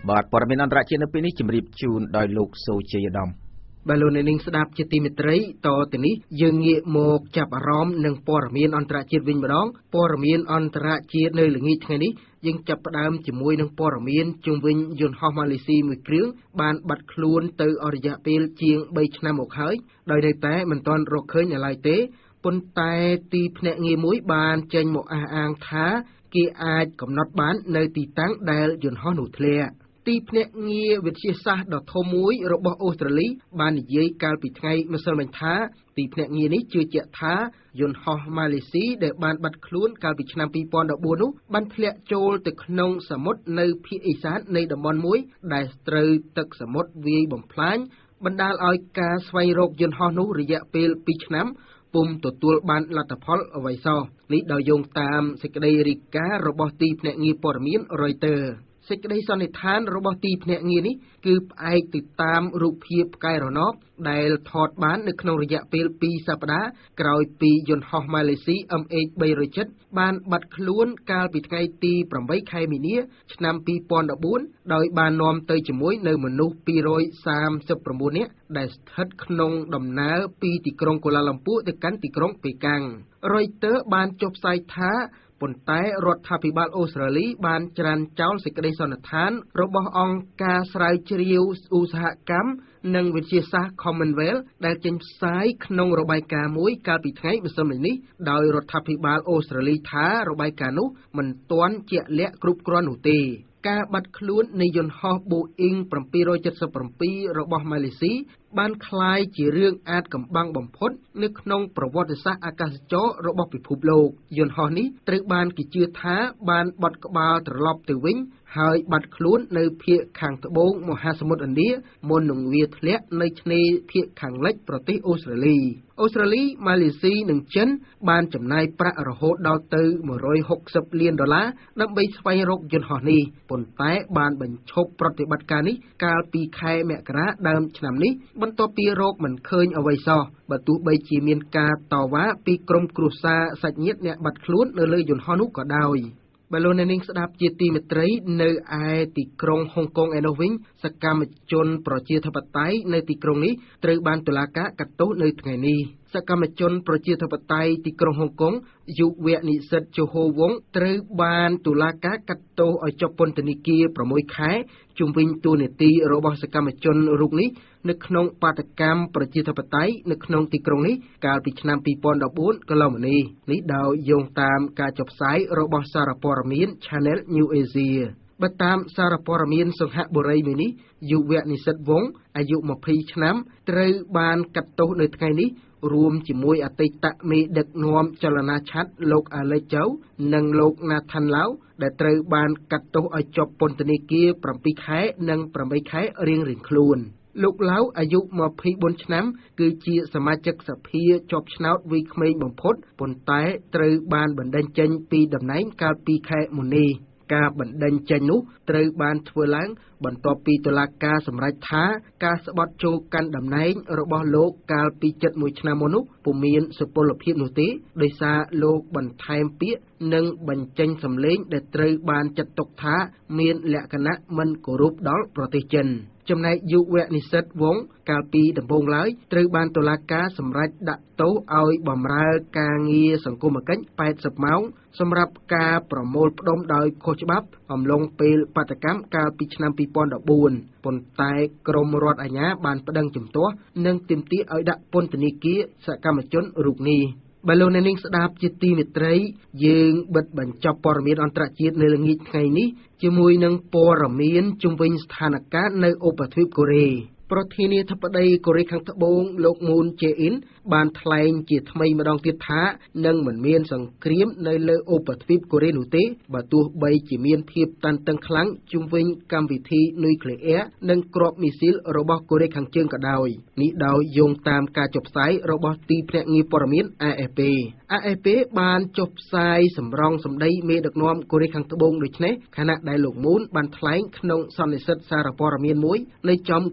បាទព័ត៌មានអន្តរជាតិនៅពេលនេះជម្រាបជូនដោយលោកសូជាយដំបាទលោកអ្នកនាងស្ដាប់ជាទីមេត្រីតទៅនេះយើងងាកមកចាប់អារម្មណ៍នឹងព័ត៌មានអន្តរជាតិវិញម្ដងព័ត៌មានអន្តរជាតិនៅល្ងាចថ្ងៃនេះយើងចាប់ផ្ដើមជាមួយនឹងព័ត៌មានជុំវិញយន្តហោះម៉ាឡេស៊ីមួយគ្រឿងបានបាត់ខ្លួនទៅអស់រយៈពេលជាងបីឆ្នាំមកហើយដោយនៅតែមិនទាន់រកឃើញនៅឡើយទេប៉ុន្តែទីភ្នាក់ងារមួយបានចេញមកអះអាងថាគេអាចកំណត់បាននៅទីតាំងដែលយន្តហោះនោះធ្លាក់ទីភ្នាក់ងារវិទ្យាសាស្ត្រដ៏ធំមួយរបស់អូស្ត្រាលីបាននិយាយកាលពីថ្ងៃម្សិលមិញថាទីភ្នាក់ងារនេះជឿជាក់ថាយន្តហោះម៉ាឡេស៊ីដែលបានបាត់ខ្លួនកាលពីឆ្នាំពីរពាន់ដប់បួននោះបានធ្លាក់ចូលទៅក្នុងសមុទ្រនៅភាគឦសាននៃតំបន់មួយដែលត្រូវទឹកសមុទ្រវាយបំផ្លាញបណ្ដាលឲ្យការស្វែងរកយន្តហោះនោះរយៈពេលពីរឆ្នាំពុំទទួលបានលទ្ធផលអ្វីសោះនេះដោយយោងតាមសេចក្តីរាយការណ៍របស់ទីភ្នាក់ងារព័ត៌មាន Reutersសេចក្តីសន្និដ្ឋានរបស់ទីភ្នាក់ងារនេះគឺផ្អែកទៅតាមរូបភាពផ្កាយរណបដែលថតបាននៅក្នុងរយៈពេលពីរសប្តាហ៍ក្រោយពីយន្តហោះម៉ាឡេស៊ី M H three hundred បានបាត់ខ្លួនកាលពីថ្ងៃទីប្រាំបីខែមីនាឆ្នាំពីរពាន់ដប់បួនដោយបាននាំទៅជាមួយនៅមនុស្សពីររយសាមសិបប្រាំបួននាក់ដែលស្ថិតក្នុងដំណើរពីទីក្រុងកូឡាឡាំពួរទៅកាន់ទីក្រុងប៉េកាំង Reuters បានចុះផ្សាយថាប៉ុន្តែរដ្ឋាភិបាលអូស្ត្រាលីបានច្រានចោលសេចក្តីសន្និដ្ឋានរបស់អង្គការស្រាវជ្រាវឧស្សាហកម្មនិងវិទ្យាសាស្ត្រ Commonwealth ដែលចេញផ្សាយក្នុងរបាយការណ៍មួយកាលពីថ្ងៃម្សិលមិញនេះដោយរដ្ឋាភិបាលអូស្ត្រាលីថារបាយការណ៍នោះមិនទាន់ជាក់លាក់គ្រប់គ្រាន់នោះទេការបាត់ខ្លួននៃយន្តហោះ Boeing seven seventy-seven របស់ម៉ាឡេស៊ីបានคล้ายជារឿងអាចកំបាំងបំផុតនៅក្នុងប្រវត្តិសាស្ត្រអាកាសចររបស់ពិភពលោកយន្តហោះនេះត្រូវបានគេជឿថាបានបត់ក្បាលត្រឡប់ទៅវិញហើយបាត់ខ្លួននៅភាគខាងត្បូងមហាសមុទ្រឥណ្ឌាមុននឹងវាធ្លាក់នៅឆ្នេរភាគខាងលិចប្រទេសអូស្ត្រាលីអូស្ត្រាលីម៉ាឡេស៊ីនិងចិនបានចំណាយប្រាក់រហូតដល់ទៅone hundred sixtyលានដុល្លារដើម្បីស្វែងរកយន្តហោះនេះប៉ុន្តែបានបញ្ឈប់ប្រតិបត្តិការនេះកាលពីខែមករាដើមឆ្នាំនេះបន្ទាប់ពីរកមិនឃើញអ្វីសោះបើទោះបីជាមានការតវ៉ាពីក្រុមគ្រួសារសាច់ញាតិអ្នកបាត់ខ្លួននៅលើយន្តហោះនោះក៏ដោយបលូននាងស្ដាប់ជាទីមេត្រីនៅឯទីក្រុងហុងកុងឯនោះវិញសកម្មជនប្រជាធិបតេយ្យនៅទីក្រុងនេះត្រូវបានតុលាការកាត់ទោសនៅថ្ងៃនេះសកម្មជនប្រជាធិបតេយ្យទីក្រុងហុងកុងយុវនិស្សិតជូហូវងត្រូវបានតុលាការកាត់ទោសឲ្យជាប់ពន្ធនាគារ6ខែជុំវិញទូនាទីរបស់សកម្មជនរូបនេះនៅក្នុងបាតកម្មប្រជាធិបតេយ្យនៅក្នុងទីក្រុងនេះកាលពីឆ្នាំពីរពាន់ដប់បួនកន្លងមកនេះនេះដោយយោងតាមការចុះផ្សាយរបស់សារព័ត៌មាន Channel New Asia បើតាមសារព័ត៌មានសង្ហបុរីមួយនេះយុវនិស្សិតវងអាយុ20ឆ្នាំត្រូវបានកាត់ទោសនៅថ្ងៃនេះរួមជាមួយអតីតមេដឹកនាំចលនាឆាត់លោកអាឡេចៅនិងលោកណាថាន់ឡាវដែលត្រូវបានកាត់ទោសឲ្យជាប់ពន្ធនាគារ7ខែនិង8ខែរៀងៗខ្លួនលោកឡាវអាយុ24ឆ្នាំគឺជាសមាជិកសភាជាប់ឆ្នោតវ័យក្មេងបំផុតប៉ុន្តែត្រូវបានបណ្តេញចេញពីតំណែងកាលពីខែមុននេះការបណ្តេញចេញនោះត្រូវបានធ្វើឡើងបន្ទាប់ពីតុលាការសម្រេចថាការស្បត់ចូលកាន់តំណែងរបស់លោកកាលពីជិតមួយឆ្នាំមុននោះពុំមានសុពលភាពនោះទេដោយសារលោកបន្ថែមពាក្យនិងបញ្ចេញសម្លេងដែលត្រូវបានចាត់ទុកថាមានលក្ខណៈមិនគោរពដល់ប្រទេសចិនចំណែកយុវនិស្សិតវងកាលពីដំបូងឡើយត្រូវបានតុលាការសម្រេចដាក់ទោសឲ្យបម្រើការងារសង្គមគិច្ចeightyម៉ោងសម្រាប់ការប្រមូលផ្ដុំដោយខុសច្បាប់អំឡុងពេលបាតកម្មកាលពីឆ្នាំពីរពាន់ដប់បួនប៉ុន្តែក្រមរដ្ឋអាជ្ញាបានប្តឹងជំទាស់និងទាមទារឲ្យដាក់ពន្ធនាគារសកម្មជនរូបនេះបើលោកអ្នកនាងស្ដាប់ជាទីមេត្រីយើងបិទបញ្ចប់ព័ត៌មានអន្តរជាតិនៅល្ងាចថ្ងៃនេះជាមួយនឹងព័ត៌មានជុំវិញស្ថានភាពនៅឧបទ្វីបកូរ៉េប្រធានាធិបតីកូរ៉េខាងត្បូងលោកមូនជេអ៊ិនបានថ្លែងជាថ្មីម្ដងទៀតថានឹងមិនមានសង្គ្រាមនៅលើឧបទ្វីបកូរ៉េនោះទេបើទោះបីជាមានភាពតានតឹងខ្លាំងជុំវិញកម្មវិធីនុយក្លេអ៊ែរនិងគ្រាប់មីស៊ីលរបស់កូរ៉េខាងជើងក៏ដោយនេះដោយយោងតាមការចុះផ្សាយរបស់ទីភ្នាក់ងារព័ត៌មាន A F P A F P បានចុះផ្សាយសម្រងសម្ដីមេដឹកនាំកូរ៉េខាងត្បូងដូចនេះខណៈដែលលោកមូនបានថ្លែងក្នុងសន្និសីទសារព័ត៌មានមួយនៅចំគម្រប់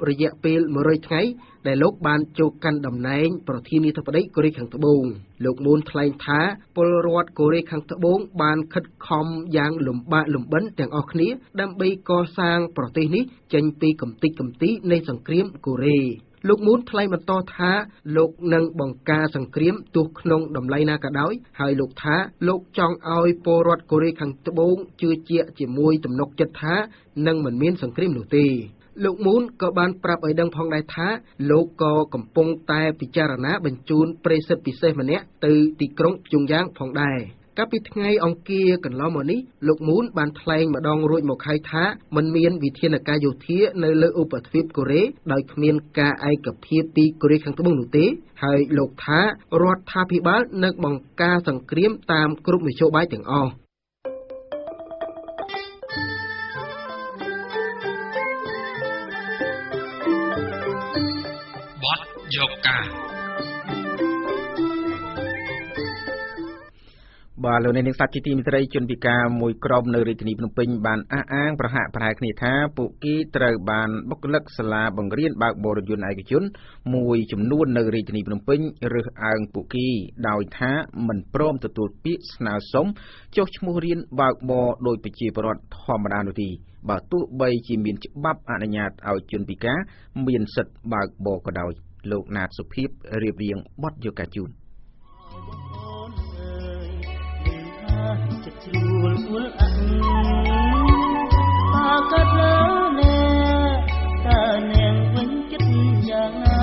រយៈពេលmột trămថ្ងៃដែលលោកបានចូលកាន់តំណែងប្រធានាធិបតីកូរ៉េខាងត្បូងលោកមូនថ្លែងថាពលរដ្ឋកូរ៉េខាងត្បូងបានខិតខំយ៉ាងលំបាកលំបិនទាំងអស់គ្នាដើម្បីកសាងប្រទេសនេះចេញពីកំទេចកំទីនៃសង្គ្រាមកូរ៉េលោកមូនថ្លែងបន្តថាលោកនឹងបង្ការសង្គ្រាមទោះក្នុងតម្លៃណាក៏ដោយហើយលោកថាលោកចង់ឲ្យពលរដ្ឋកូរ៉េខាងត្បូងជឿជាក់ជាមួយទំនុកចិត្តថានឹងមិនមានសង្គ្រាមនោះទេលោកមូនក៏បានប្រាប់ឲ្យដឹងផងដែរថាលោកក៏កំពុងតែពិចារណាបញ្ជូនប្រិយសិទ្ធពិសេសម្នាក់ទៅទីក្រុងព្យុងយ៉ាងផងដែរកាលពីថ្ងៃអង្គារកន្លងមកនេះលោកមូនបានថ្លែងម្ដងរួចមកហើយថាមិនមានវិធានការយោធានៅលើឧបទ្វីបកូរ៉េដោយគ្មានការឯកភាពពីកូរ៉េខាងត្បូងនោះទេហើយលោកថារដ្ឋាភិបាលនឹងបង្ការសង្គ្រាមតាមគ្រប់មធ្យោបាយទាំងអស់បទយកការបាទលោកនាងសាច់ជាទីមេត្រីជនពិការមួយក្រុមនៅរាជធានីភ្នំពេញបានអះអាងប្រហាក់ប្រហែលគ្នាថាពួកគេត្រូវបានបុគ្គលិកសាលាបង្រៀនបើកបរយន្តឯកជនមួយចំនួននៅរាជធានីភ្នំពេញរើសអើងពួកគេដោយថាមិនព្រមទទួលពាក្យស្នើសុំចុះឈ្មោះរៀនបើកបរដោយប្រជាពលរដ្ឋធម្មតានោះទេបើទោះបីជាមានច្បាប់អនុញ្ញាតឲ្យជនពិការមានសិទ្ធិបើកបរក៏ដោយលោកណាតសុភីបរៀបរៀងបទយកការជូនចិត្តជ្រួលអួលអាក់បើកាត់លើលែតើនាងវិញចិត្តយ៉ាងណា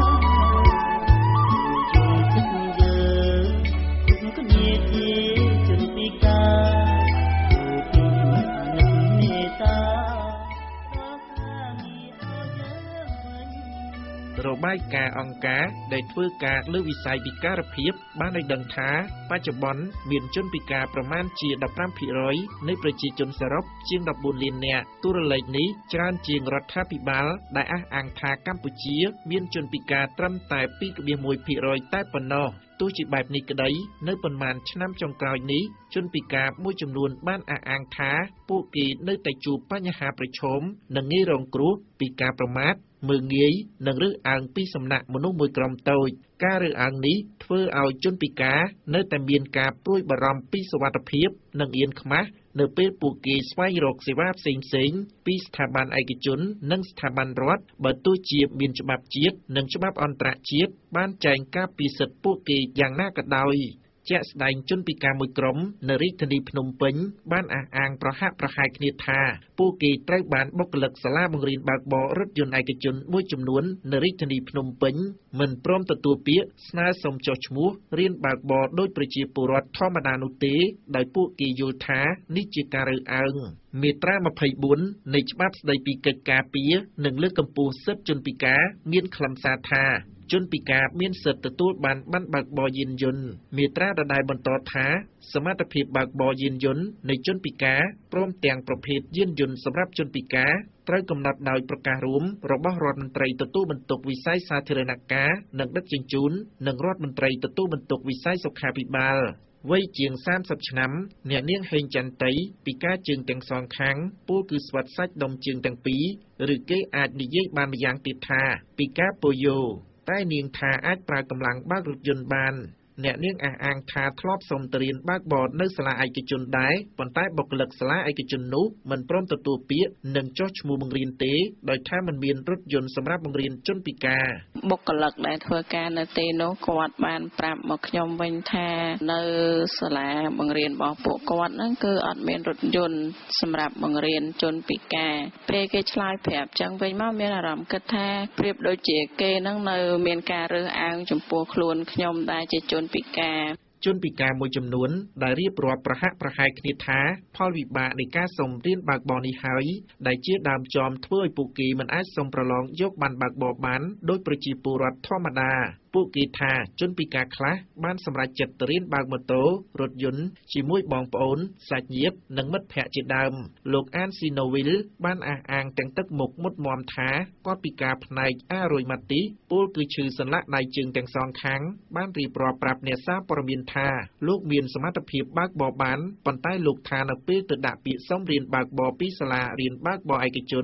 ជួយចិត្តយើងគ្រប់គ្នាជាជនពិការពីអាណិតមេត្តារបាយការណ៍អង្គការដែលធ្វើការលើវិស័យពិការភាពបានឲ្យដឹងថាបច្ចុប្បន្នមានជនពិការប្រមាណជាដប់ប្រាំភាគរយនៃប្រជាជនសរុបជាងដប់បួនលាននាក់តួលេខនេះច្រើនជាងរដ្ឋាភិបាលដែលអះអាងថាកម្ពុជាមានជនពិការត្រឹមតែ ពីរភាគមួយភាគរយ តែប៉ុណ្ណោះទោះជាបែបនេះក្តីនៅប៉ុន្មានឆ្នាំចុងក្រោយនេះជនពិការមួយចំនួនបានអះអាងថាពួកគេនៅតែជួបបញ្ហាប្រឈមនិងងាយរងគ្រោះពីការប្រមាថមើលងាយនិងរើសអើងពីសំណាក់មនុស្សមួយក្រុមតូចការរើសអើងនេះធ្វើឲ្យជនពិការនៅតែមានការព្រួយបារម្ភពីសុវត្ថិភាពនិងអៀនខ្មាសនៅពេលពួកគេស្វែងរកសេវាផ្សេងៗពីស្ថាប័នឯកជននិងស្ថាប័នរដ្ឋបើទោះជាមានច្បាប់ជាតិនិងច្បាប់អន្តរជាតិបានចែងការពារសិទ្ធិពួកគេយ៉ាងណាក៏ដោយជាក់ស្ដែងជនពិការមួយក្រុមនៅរាជធានីភ្នំពេញបានអះអាងប្រហាក់ប្រហែលគ្នាថាពួកគេត្រូវបានបុគ្គលិកសាលាបង្រៀនបើកបររថយន្តឯកជនមួយចំនួននៅរាជធានីភ្នំពេញមិនព្រមទទួលពាក្យស្នើសុំចុះឈ្មោះរៀនបើកបរដោយប្រជាពលរដ្ឋធម្មតានោះទេដោយពួកគេយល់ថានេះជាការរើសអើងមាត្រាម្ភៃបួននៃច្បាប់ស្តីពីកិច្ចការពារនិងលើកកម្ពស់សិទ្ធិជនពិការមានខ្លឹមសារថាជនពិការមានសិទ្ធិទទួលបានប័ណ្ណបើកបរយានយន្តមាត្រាដដែលបន្តថាសមត្ថភាពបើកបរយានយន្តនៃជនពិការព្រមទាំងប្រភេទយានយន្តសម្រាប់ជនពិការត្រូវកំណត់ដោយប្រកាសរួមរបស់រដ្ឋមន្ត្រីទទួលបន្ទុកវិស័យសាធារណការនិងដឹកជញ្ជូននិងរដ្ឋមន្ត្រីទទួលបន្ទុកវិស័យសុខាភិបាលវ័យជាងសាមសិបឆ្នាំអ្នកនាងហេងចន្ទតីពិការជើងទាំងសងខាងពោលគឺស្វិតសាច់ដុំជើងទាំងពីរឬគេអាចនិយាយបានម្យ៉ាងទៀតថាពិការប៉ូយ៉ូតែនាងថាអាចប្រើកម្លាំងបើករថយន្តបានអ្នកនាងអះអាងថាធ្លាប់សុំទៅរៀនបើកបរនៅសាលាឯកជនដែរប៉ុន្តែបុគ្គលិកសាលាឯកជននោះមិនព្រមទទួលពាក្យនិងចុះឈ្មោះបង្រៀនទេដោយថាមិនមានរថយន្តសម្រាប់បង្រៀនជនពិការបុគ្គលិកដែលធ្វើការនៅទីនោះគាត់បានប្រាប់មកខ្ញុំវិញថានៅសាលាបង្រៀនរបស់ពួកគាត់ហ្នឹងគឺអត់មានរថយន្តសម្រាប់បង្រៀនជនពិការពេលគេឆ្លើយប្រាប់ចឹងវិញមកមានអារម្មណ៍គិតថាប្រៀបដូចជាគេហ្នឹងនៅមានការរើសអើងចំពោះខ្លួនខ្ញុំដែលជាជនពិការជនពិការមួយចំនួនដែលរៀបរាប់ប្រហាក់ប្រហែលគ្នាថាផលវិបាកនៃការសុំរៀនបើកបរនេះហើយដែលជាដើមចមធ្វើឲ្យពួកគេមិនអាចសុំប្រឡងយកប័ណ្ណបើកបរបានដោយប្រជាពលរដ្ឋធម្មតាពួកគេថាជនពិការខ្លះបានសម្រេចចិត្តទៅរៀនបើកម៉ូតូរថយន្តជាមួយបងប្អូនសាច់ញាតិនិងមិត្តភ័ក្តិជាដើមលោកអានស៊ីណូវីលបានអះអាងទាំងទឹកមុខមុតមមថាគាត់ពិការផ្នែកអារុយម៉ាទីពលគឺឈឺសន្លាក់ដៃជើងទាំងសងខាងបានរៀបរាប់ប្រាប់អ្នកសារព័ត៌មានថាលោកមានសមត្ថភាពបើកបរបានប៉ុន្តែលោកថានៅពេលទៅដាក់ពាក្យសុំរៀនបើកបរពីសាលារៀនបើកបរឯកជន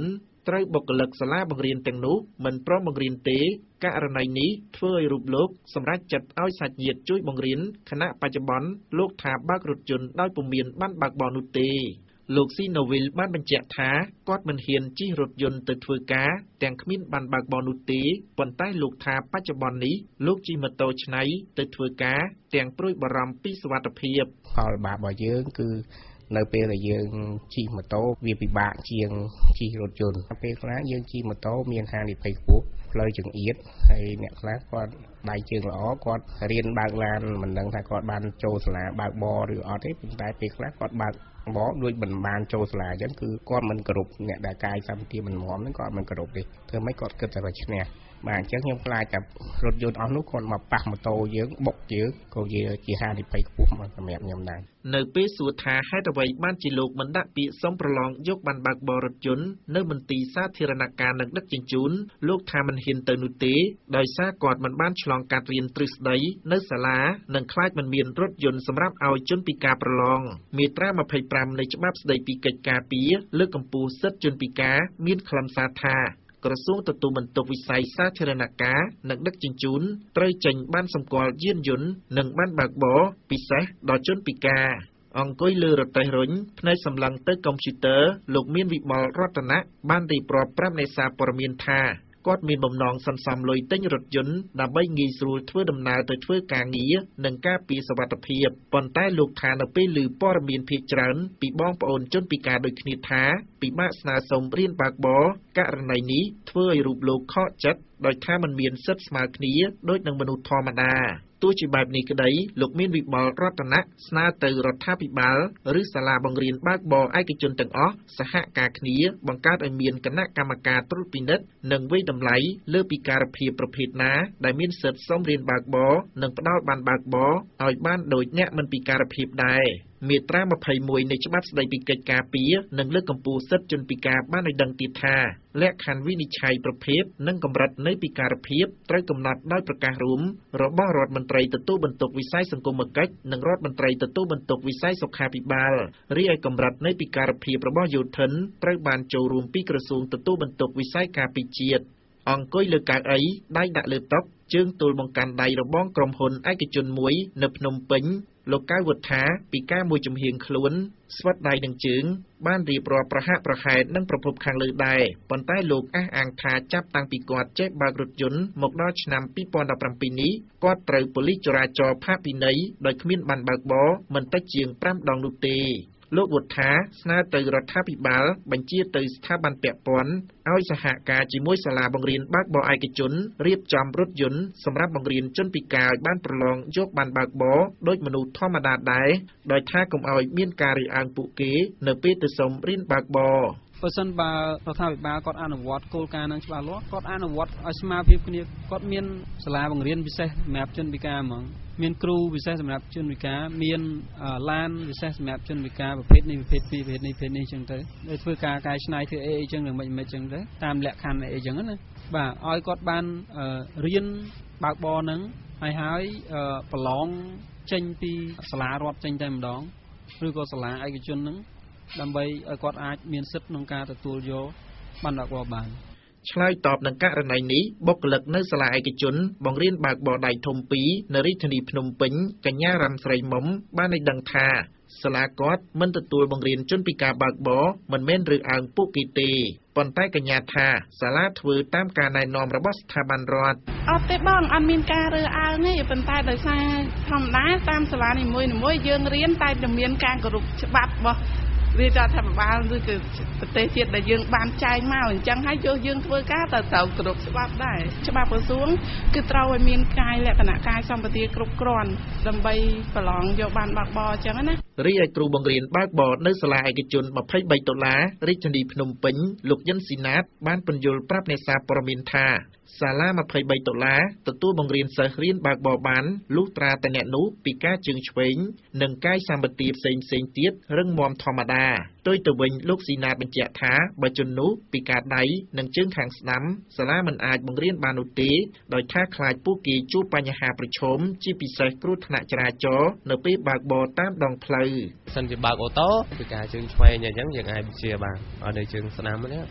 ត្រូវបុគ្គលិកសាលាបង្រៀនទាំងនោះមិនព្រមបង្រៀនទេករណីនេះធ្វើឲ្យរូបលោកសម្រាប់ចាត់ឲ្យសាច់ញាតិជួយបង្រៀនខណៈបច្ចុប្បន្នលោកថាបើករថយន្តដោយពុំមានបានបើកបរនោះទេលោកស៊ីណូវិលបានបញ្ជាក់ថាគាត់មិនហ៊ានជិះរថយន្តទៅធ្វើការទាំងគ្មានបានបើកបរនោះទេប៉ុន្តែលោកថាបច្ចុប្បន្ននេះលោកជិះម៉ូតូឆ្នៃទៅធ្វើការទាំងព្រួយបារម្ភពីសុវត្ថិភាពផលបាបរបស់យើងគឺនៅពេលដែលយើងជិះម៉ូតូវាពិបាកជាងជិះរថយន្តពេលខ្លះយើងជិះម៉ូតូមានហានិភ័យខ្ពស់ផ្លូវចង្អៀតហើយអ្នកខ្លះគាត់ដៃជើងល្អគាត់រៀនបើកឡានមិនដឹងថាគាត់បានចូលសាលាបើកបរឬអត់ទេប៉ុន្តែពេលខ្លះគាត់បើកបរដូចមិនបានចូលសាលាអញ្ចឹងគឺគាត់មិនគោរពអ្នកដែលកាយសម្បទាមិនមាំហ្នឹងគាត់មិនគោរពទេធ្វើម៉េចគាត់គិតតែថាឈ្នះបាទអញ្ចឹងខ្ញុំខ្លាចតែរថយន្តអស់នោះគាត់មកប៉ះម៉ូតូយើងបុកយើងក៏វាជាហានិភ័យខ្ពស់មកសម្រាប់ខ្ញុំដែរនៅពេលសួរថាហេតុអ្វីបានជាលោកមិនដាក់ពាក្យសុំប្រឡងយកបានបើកបររថយន្តនៅមន្ទីរសាធារណការនិងដឹកជញ្ជូនលោកថាមិនហ៊ានទៅនោះទេដោយសារគាត់មិនបានឆ្លងកាត់រៀនទ្រឹស្ដីនៅសាលានិងខ្លាចមិនមានរថយន្តសម្រាប់ឲ្យជនពិការប្រឡងមាត្រាម្ភៃប្រាំនៃច្បាប់ស្តីពីកិច្ចការពារលើកកម្ពស់សិទ្ធិជនពិការមានខ្លឹមសារថាក្រសួងទទួលបន្ទុកវិស័យសាធារណការនិងដឹកជញ្ជូនត្រូវចេញបានសម្គាល់យានយន្តនិងបានបើកបរពិសេសដល់ជនពិការអង្គុយលើរទេះរុញផ្នែកសម្លឹងទៅកុំព្យូទ័រលោកមានវិបុលរតនៈបានរៀបរាប់ប្រាប់អ្នកសារព័ត៌មានថាគាត់មានបំណងសន្សំលុយទិញរថយន្តដើម្បីងាយស្រួលធ្វើដំណើរទៅធ្វើការងារនិងការពារសុវត្ថិភាពប៉ុន្តែលោកថានៅពេលឮព័ត៌មានភាគច្រើនពីបងប្អូនជនពិការដូចគ្នាថាពិបាកស្នើសុំរៀនបើកបរករណីនេះធ្វើឲ្យរូបលោកខកចិត្តដោយថាมันមានសិទ្ធិស្មើគ្នាដូចនឹងមនុស្សធម្មតាទោះជាបែបនេះក្តីលោកមានវិបុលរតនៈស្នើទៅរដ្ឋាភិបាលឬសាលាបង្រៀនបើកបរឯកជនទាំងអស់សហការគ្នាបង្កើតឲ្យមានគណៈកម្មការត្រួតពិនិត្យនិងវិយតម្លៃលើពិការភាពប្រភេទណាដែលមានសិទ្ធិសុំរៀនបើកបរនិងផ្ដល់បានបើកបរឲ្យបានដូចអ្នកមិនពិការភាពដែរមាត្រាម្ភៃមួយនៃច្បាប់ស្តីពីកិច្ចការពារនិងលើកកម្ពស់សិទ្ធិជនពិការបានឲ្យដឹងទៀតថាលក្ខខណ្ឌវិនិច្ឆ័យប្រភេទនិងកម្រិតនៃពិការភាពត្រូវកំណត់ដោយប្រកាសរួមរបស់រដ្ឋមន្ត្រីទទួលបន្ទុកវិស័យសង្គមគិច្ចនិងរដ្ឋមន្ត្រីទទួលបន្ទុកវិស័យសុខាភិបាលរីឯកម្រិតនៃពិការភាពរបស់យោធិនត្រូវបានចូលរួមពីក្រសួងទទួលបន្ទុកវិស័យការពារជាតិអង្គុយលើកៅអីដៃដាក់លើតុជើងទល់បង្កាន់ដៃរបងក្រុមហ៊ុនឯកជនមួយនៅភ្នំពេញលោកកៅវុទ្ធាពីការមួយចំហៀងខ្លួនស្វិតដៃនឹងជើងបានរៀបរាប់ប្រហាក់ប្រហែលនឹងប្រភពខាងលើដែរប៉ុន្តែលោកអះអាងថាចាប់តាំងពីគាត់ចេះបើករថយន្តមកដល់ឆ្នាំពីរពាន់ដប់ប្រាំពីរនេះគាត់ត្រូវប៉ូលីសចរាចរណ៍ផាកពិន័យដោយគ្មានបានបើកបរមិនតិចជាងប្រាំដងនោះទេលោកវុទ្ធាស្នើទៅរដ្ឋាភិបាលបញ្ជាទៅស្ថាប័នពាក់ព័ន្ធឲ្យសហការជាមួយសាលាបង្រៀនបើកបរឯកជនរៀបចំរថយន្តសម្រាប់បង្រៀនជនពិការឲ្យបានប្រឡងយកបានបើកបរដោយមនុស្សធម្មតាដែរដោយថាកុំឲ្យមានការរើសអើងពួកគេនៅពេលទៅសុំរៀនបើកបរបើសិនបើរដ្ឋាភិបាលគាត់អនុវត្តគោលការណ៍នឹងច្បាស់លាស់គាត់អនុវត្តឲ្យស្មើភាពគ្នាគាត់មានសាលាបង្រៀនពិសេសសម្រាប់ជនពិការហ្មងមានគ្រូពិសេសសម្រាប់ជនពិការមានឡានពិសេសសម្រាប់ជនពិការប្រភេទនេះប្រភេទពីរប្រភេទនេះប្រភេទនេះអញ្ចឹងទៅដោយធ្វើការកែច្នៃធ្វើអីអីអញ្ចឹងនឹងមិនមិនអញ្ចឹងទៅតាមលក្ខខណ្ឌអីអញ្ចឹងណាបាទឲ្យគាត់បានរៀនបើកបរហ្នឹងហើយហើយប្រឡងចេញពីសាលារដ្ឋចេញតែម្ដងឬក៏សាលាឯកជនហ្នឹងដើម្បីឲ្យគាត់អាចមានសិទ្ធិក្នុងការទទួលយកបានបើកបរបានឆ្លើយតបនឹងករណីនេះបុគ្គលិកនៅសាលាឯកជនបង្រៀនបើកបរដៃធំពីរនៅរាជធានីភ្នំពេញកញ្ញារ៉ាំស្រីមុំបានឲ្យដឹងថាសាលាគាត់មិនទទួលបង្រៀនជនពិការបើកបរមិនមែនរើសអើងពួកគេទេប៉ុន្តែកញ្ញាថាសាលាធ្វើតាមការណែនាំរបស់ស្ថាប័នរដ្ឋអត់ទេបងអត់មានការរើសអើងទេប៉ុន្តែដោយសារធម្មតាតាមសាលានីមួយៗយើងរៀនតែតែមានការគោរពច្បាប់របស់រាជរដ្ឋាភិបាលឬក៏ប្រទេសជាតិដែលយើងបានចែងមកអញ្ចឹងហើយយកយើងធ្វើការទៅត្រូវគ្រប់ច្បាប់ដែរច្បាប់ក្រសួងគឺត្រូវឲ្យមានកាយលក្ខណៈកាយសម្បទាគ្រប់គ្រាន់ដើម្បីប្រឡងយកបានបើកបរអញ្ចឹងណារីឯគ្រូបង្រៀនបើកបរនៅសាលាឯកជនម្ភៃបីដុល្លាររាជធានីភ្នំពេញលោកយិនស៊ីណាតបានពន្យល់ប្រាប់អ្នកសារព័ត៌មានថាសាលាម្ភៃបីដុល្លារទទួលបង្រៀនសិស្សរៀនបើកបរបានលុះត្រាតែអ្នកនោះពិការជើងឆ្វេងនិងកាយសម្បទាផ្សេងផ្សេងទៀតរឹងមាំធម្មតាផ្ទុយទៅវិញលោកស៊ីណាតបញ្ជាក់ថាបើជននោះពិការដៃនិងជើងខាងស្ដាំសាលាមិនអាចបង្រៀនបាននោះទេដោយថាខ្លាចពួកគេជួបបញ្ហាប្រឈមជាពិសេសគ្រោះថ្នាក់ចរាចរណ៍នៅពេលបើកបរតាមដងផ្លូវសិនជាបើកអូតូពិការជើងឆ្វេងអញ្ចឹងយើងអាចបញ្ជាបានឲ្យនៅជើងស្ដាំនេះ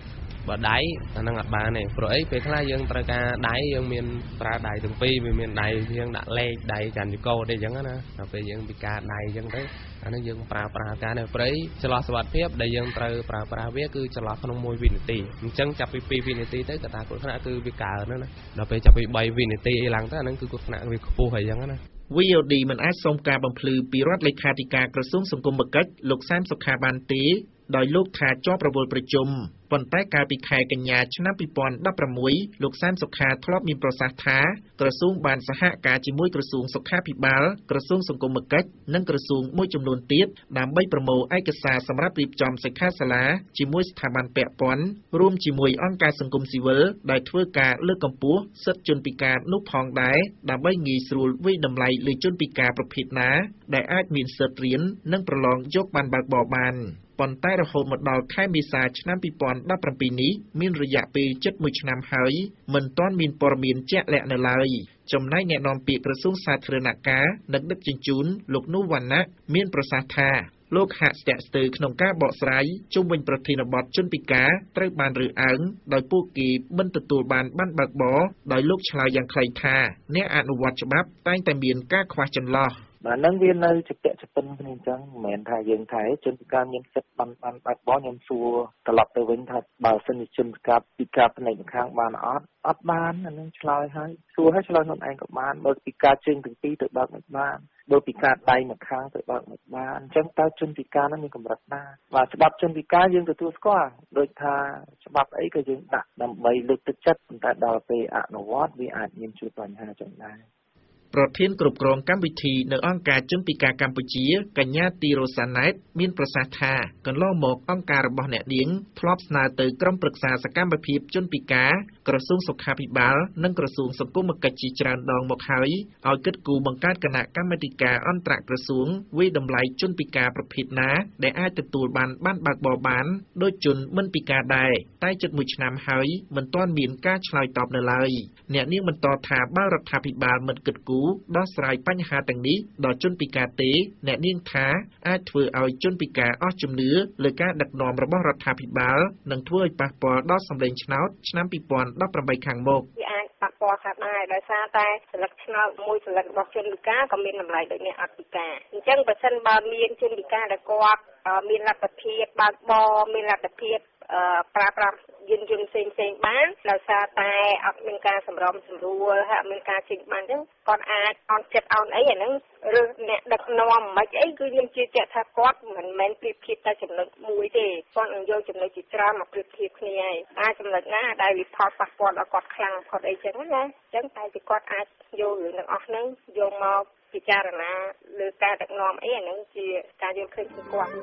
បើដៃអានឹងអត់បានទេព្រោះអីពេលខ្លះយើងត្រូវការដៃយើងមានប្រើដៃទាំងពីរវាមានដៃយើងដាក់លេខដៃកាន់ចង្កូតទេអញ្ចឹងណាដល់ពេលយើងពិការដៃអញ្ចឹងទៅអានឹងយើងប្រើប្រាស់ការនៅព្រៃចន្លោះសុវត្ថិភាពដែលយើងត្រូវប្រើប្រាស់វាគឺចន្លោះក្នុងមួយវិនាទីអញ្ចឹងចាប់ពីពីរវិនាទីទៅកតាគ្រោះថ្នាក់គឺវាកើនណាដល់ពេលចាប់ពីបីវិនាទីអីឡើងទៅអានឹងគឺគ្រោះថ្នាក់វាខ្ពស់ហើយអញ្ចឹងណា វី អូ ឌី មិនអាចសុំការបំភ្លឺពីរដ្ឋលេខាធិការក្រសួងសង្គមគិច្ចលោកសែមសុខាបានទេដោយលោកថាជាប់រវល់ប្រជុំប៉ុន្តែកាលពីខែកញ្ញាឆ្នាំពីរពាន់ដប់ប្រាំមួយលោកសែមសុខាធ្លាប់មានប្រសាសន៍ថាក្រសួងបានសហការជាមួយក្រសួងសុខាភិបាលក្រសួងសង្គមគិច្ចនិងក្រសួងមួយចំនួនទៀតដើម្បីប្រមូលឯកសារសម្រាប់រៀបចំសិក្ខាសាលាជាមួយស្ថាប័នពាក់ព័ន្ធរួមជាមួយអង្គការសង្គមស៊ីវិលដែលធ្វើការលើកកម្ពស់សិទ្ធិជនពិការនោះផងដែរដើម្បីងាយស្រួលវិយតម្លៃលើជនពិការប្រភេទណាដែលអាចមានសិទ្ធិរៀននិងប្រឡងយកបានបើកបរបានប៉ុន្តែរហូតមកដល់ខែមេសាឆ្នាំពីរពាន់ដប់ប្រាំពីរនេះមានរយៈពេលជិតមួយឆ្នាំហើយមិនទាន់មានព័ត៌មានជាក់លាក់នៅឡើយចំណែកអ្នកនាំពាក្យក្រសួងសាធារណការនិងដឹកជញ្ជូនលោកនូវណ្ណៈមានប្រសាសន៍ថាលោកហាក់ស្ទាក់ស្ទើរក្នុងការបកស្រាយជុំវិញប្រធានបទជនពិការត្រូវបានរើសអើងដោយពួកគេមិនទទួលបានប័ណ្ណបើកបរដោយលោកឆ្លើយយ៉ាងខ្លីថាអ្នកអនុវត្តច្បាប់តែងតែមានការខ្វះចន្លោះបាទនឹងវានៅជាពាក់ជាពិនគ្នាអញ្ចឹងមិនមែនថាយើងថាជនពិការមានសិទ្ធិបានបានបាត់បង់ខ្ញុំសួរត្រឡប់ទៅវិញថាបើសិនជាជនពិការពិការផ្នែកខាងបានអត់អត់បានអានឹងឆ្លើយហើយសួរឲ្យឆ្លើយខ្លួនឯងក៏បានបើពិការជើងទាំងពីរទៅបើកមិនបានបើពិការដៃមួយខាងទៅបើកមិនបានអញ្ចឹងតើជនពិការនោះមានកម្រិតណាបាទច្បាប់ជនពិការយើងទទួលស្គាល់ដូចថាច្បាប់អីក៏យើងដាក់ដើម្បីលើកទឹកចិត្តប៉ុន្តែដល់ពេលអនុវត្តវាអាចមានជួបបញ្ហាចឹងដែរប្រធានគ្រប់គ្រងកម្មវិធីនៅអង្គការជនពិការកម្ពុជាកញ្ញាទីរ៉ូសាណែតមានប្រសាសន៍ថាកន្លងមកអង្គការរបស់អ្នកនាងធ្លាប់ស្នើទៅក្រុមប្រឹក្សាសកម្មភាពជនពិការក្រសួងសុខាភិបាលនិងក្រសួងសង្គមគិច្ចជាច្រើនដងមកហើយឲ្យគិតគូរបង្កើតគណៈកម្មាធិការអន្តរក្រសួងវិតម្លៃជនពិការប្រភេទណាដែលអាចទទួលបានបានបើកបរបានដោយជនមិនពិការដែរតែជិតមួយឆ្នាំហើយមិនទាន់មានការឆ្លើយតបនៅឡើយអ្នកនាងបន្តថាបើរដ្ឋាភិបាលមិនគិតគូរដោះស្រាយបញ្ហាទាំងនេះដល់ជនពិការទេអ្នកនាងថាអាចធ្វើឲ្យជនពិការអស់ជំនឿលើការដឹកនាំរបស់រដ្ឋាភិបាលនិងធ្វើឲ្យប៉ះពាល់ដល់សម្លេងឆ្នោតឆ្នាំពីរពាន់ដប់ប្រាំបីខាងមុខវាអាចប៉ះពាល់ថាដែរដោយសារតែសិលឹកឆ្នោតមួយសិលឹករបស់ជនពិការក៏មានតម្លៃដូចអ្នកអត់ពិការអញ្ចឹងបើសិនបើមានជនពិការដែលគាត់មានលទ្ធភាពបើកបរមានលទ្ធភាពប្រើប្រាស់យានយន្តផ្សេងផ្សេងបានដោយសារតែអត់មានការសម្របសម្រួលហើយអត់មានការចេញបានអញ្ចឹងគាត់អាចអន់ចិត្តអន់អីអាហ្នឹងឬអ្នកដឹកនាំមិនអីគឺខ្ញុំជឿជាក់ថាគាត់មិនមែនប្រៀបធៀបតែចំណុចមួយទេគាត់នឹងយកចំណុចជាច្រើនមកប្រៀបធៀបគ្នាហើយអាចចំណុចណាដែលវាផលប៉ះពាល់ដល់គាត់ខ្លាំងផុតអីចឹងណាអញ្ចឹងតែគាត់អាចយករឿងទាំងអស់ហ្នឹងយកមកពិចារណាលើការដឹកនាំអីអាហ្នឹងជាការយល់ឃើញcủaគាត់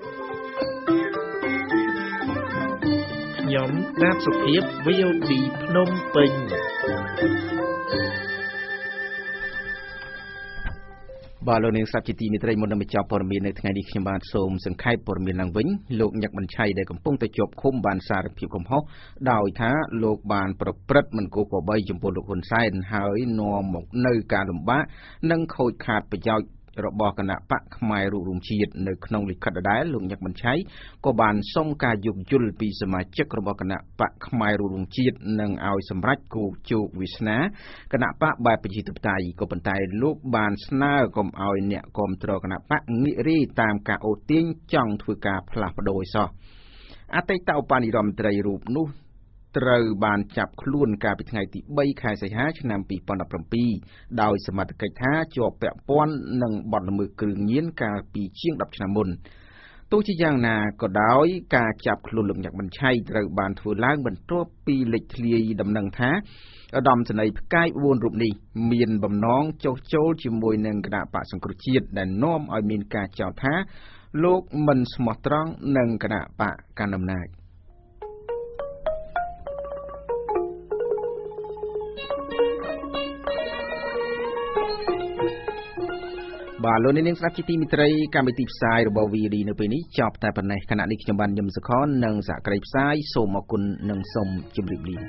ខ្ញុំដាបសុភាព វី អូ ឌី ភ្នំពេញបាទលោកនាងស្ដាប់ជាទីមេត្រីមុននឹងបញ្ចប់ព័ត៌មាននៅថ្ងៃនេះខ្ញុំបាទសូមសង្ខេបព័ត៌មានឡើងវិញលោកញឹកបញ្ឆៃដែលកំពុងតែជាប់ឃុំបានសារភាពកំហុសដោយថាលោកបានប្រព្រឹត្តមិនគួរគប្បីចំពោះលោកហ៊ុនសែនហើយនាំមកនៅការលំបាកនិងខូចខាតប្រយោជន៍របស់គណៈបកផ្នែករួមរួមជាតិនៅក្នុងលិខិតដដែលលោកញឹកបញ្ឆៃក៏បានសុំការយោគយល់ពីសមាជិករបស់គណៈបកផ្នែករួមរួមជាតិនិងឲ្យសម្រេចគោលជោគវាសនាគណៈបកបែបប្រជាធិបតេយ្យក៏ប៉ុន្តែលោកបានស្នើកុំឲ្យអ្នកគ្រប់គ្រងគណៈបកងាករាយតាមការអូសទាញចង់ធ្វើការផ្លាស់ប្ដូរសោះអតីតឧបនាយករដ្ឋមន្ត្រីរូបនោះត្រូវបានចាប់ខ្លួនកាលពីថ្ងៃទីបីខែសីហាឆ្នាំពីរពាន់ដប់ប្រាំពីរដោយសមត្ថកិច្ចថាជាប់ពាក់ព័ន្ធនឹងបទល្មើសគ្រឿងញៀនកាលពីជាងដប់ឆ្នាំមុនទោះជាយ៉ាងណាក៏ដោយការចាប់ខ្លួនលោកញឹកបញ្ឆៃត្រូវបានធ្វើឡើងបន្ទាប់ពីលេចធ្លាយដំណឹងថាឧត្តមសេនីយ៍ផ្កាយបួនរូបនេះមានបំណងចុះចូលជាមួយនឹងគណៈបកសង្គ្រោះជាតិដែលនាំឲ្យមានការចោទថាលោកមិនស្មោះត្រង់នឹងគណៈបកកណ្ដាលអំណាចបាទលោកនាងស្ដាប់ជាទីមេត្រីកម្មវិធីផ្សាយរបស់ វី អូ ឌី នៅពេលនេះចប់តែប៉ុណ្ណេះខណៈនេះខ្ញុំបានញឹមសុខននិងសហគ្រាសផ្សាយសូមអរគុណនិងសូមជម្រាបលា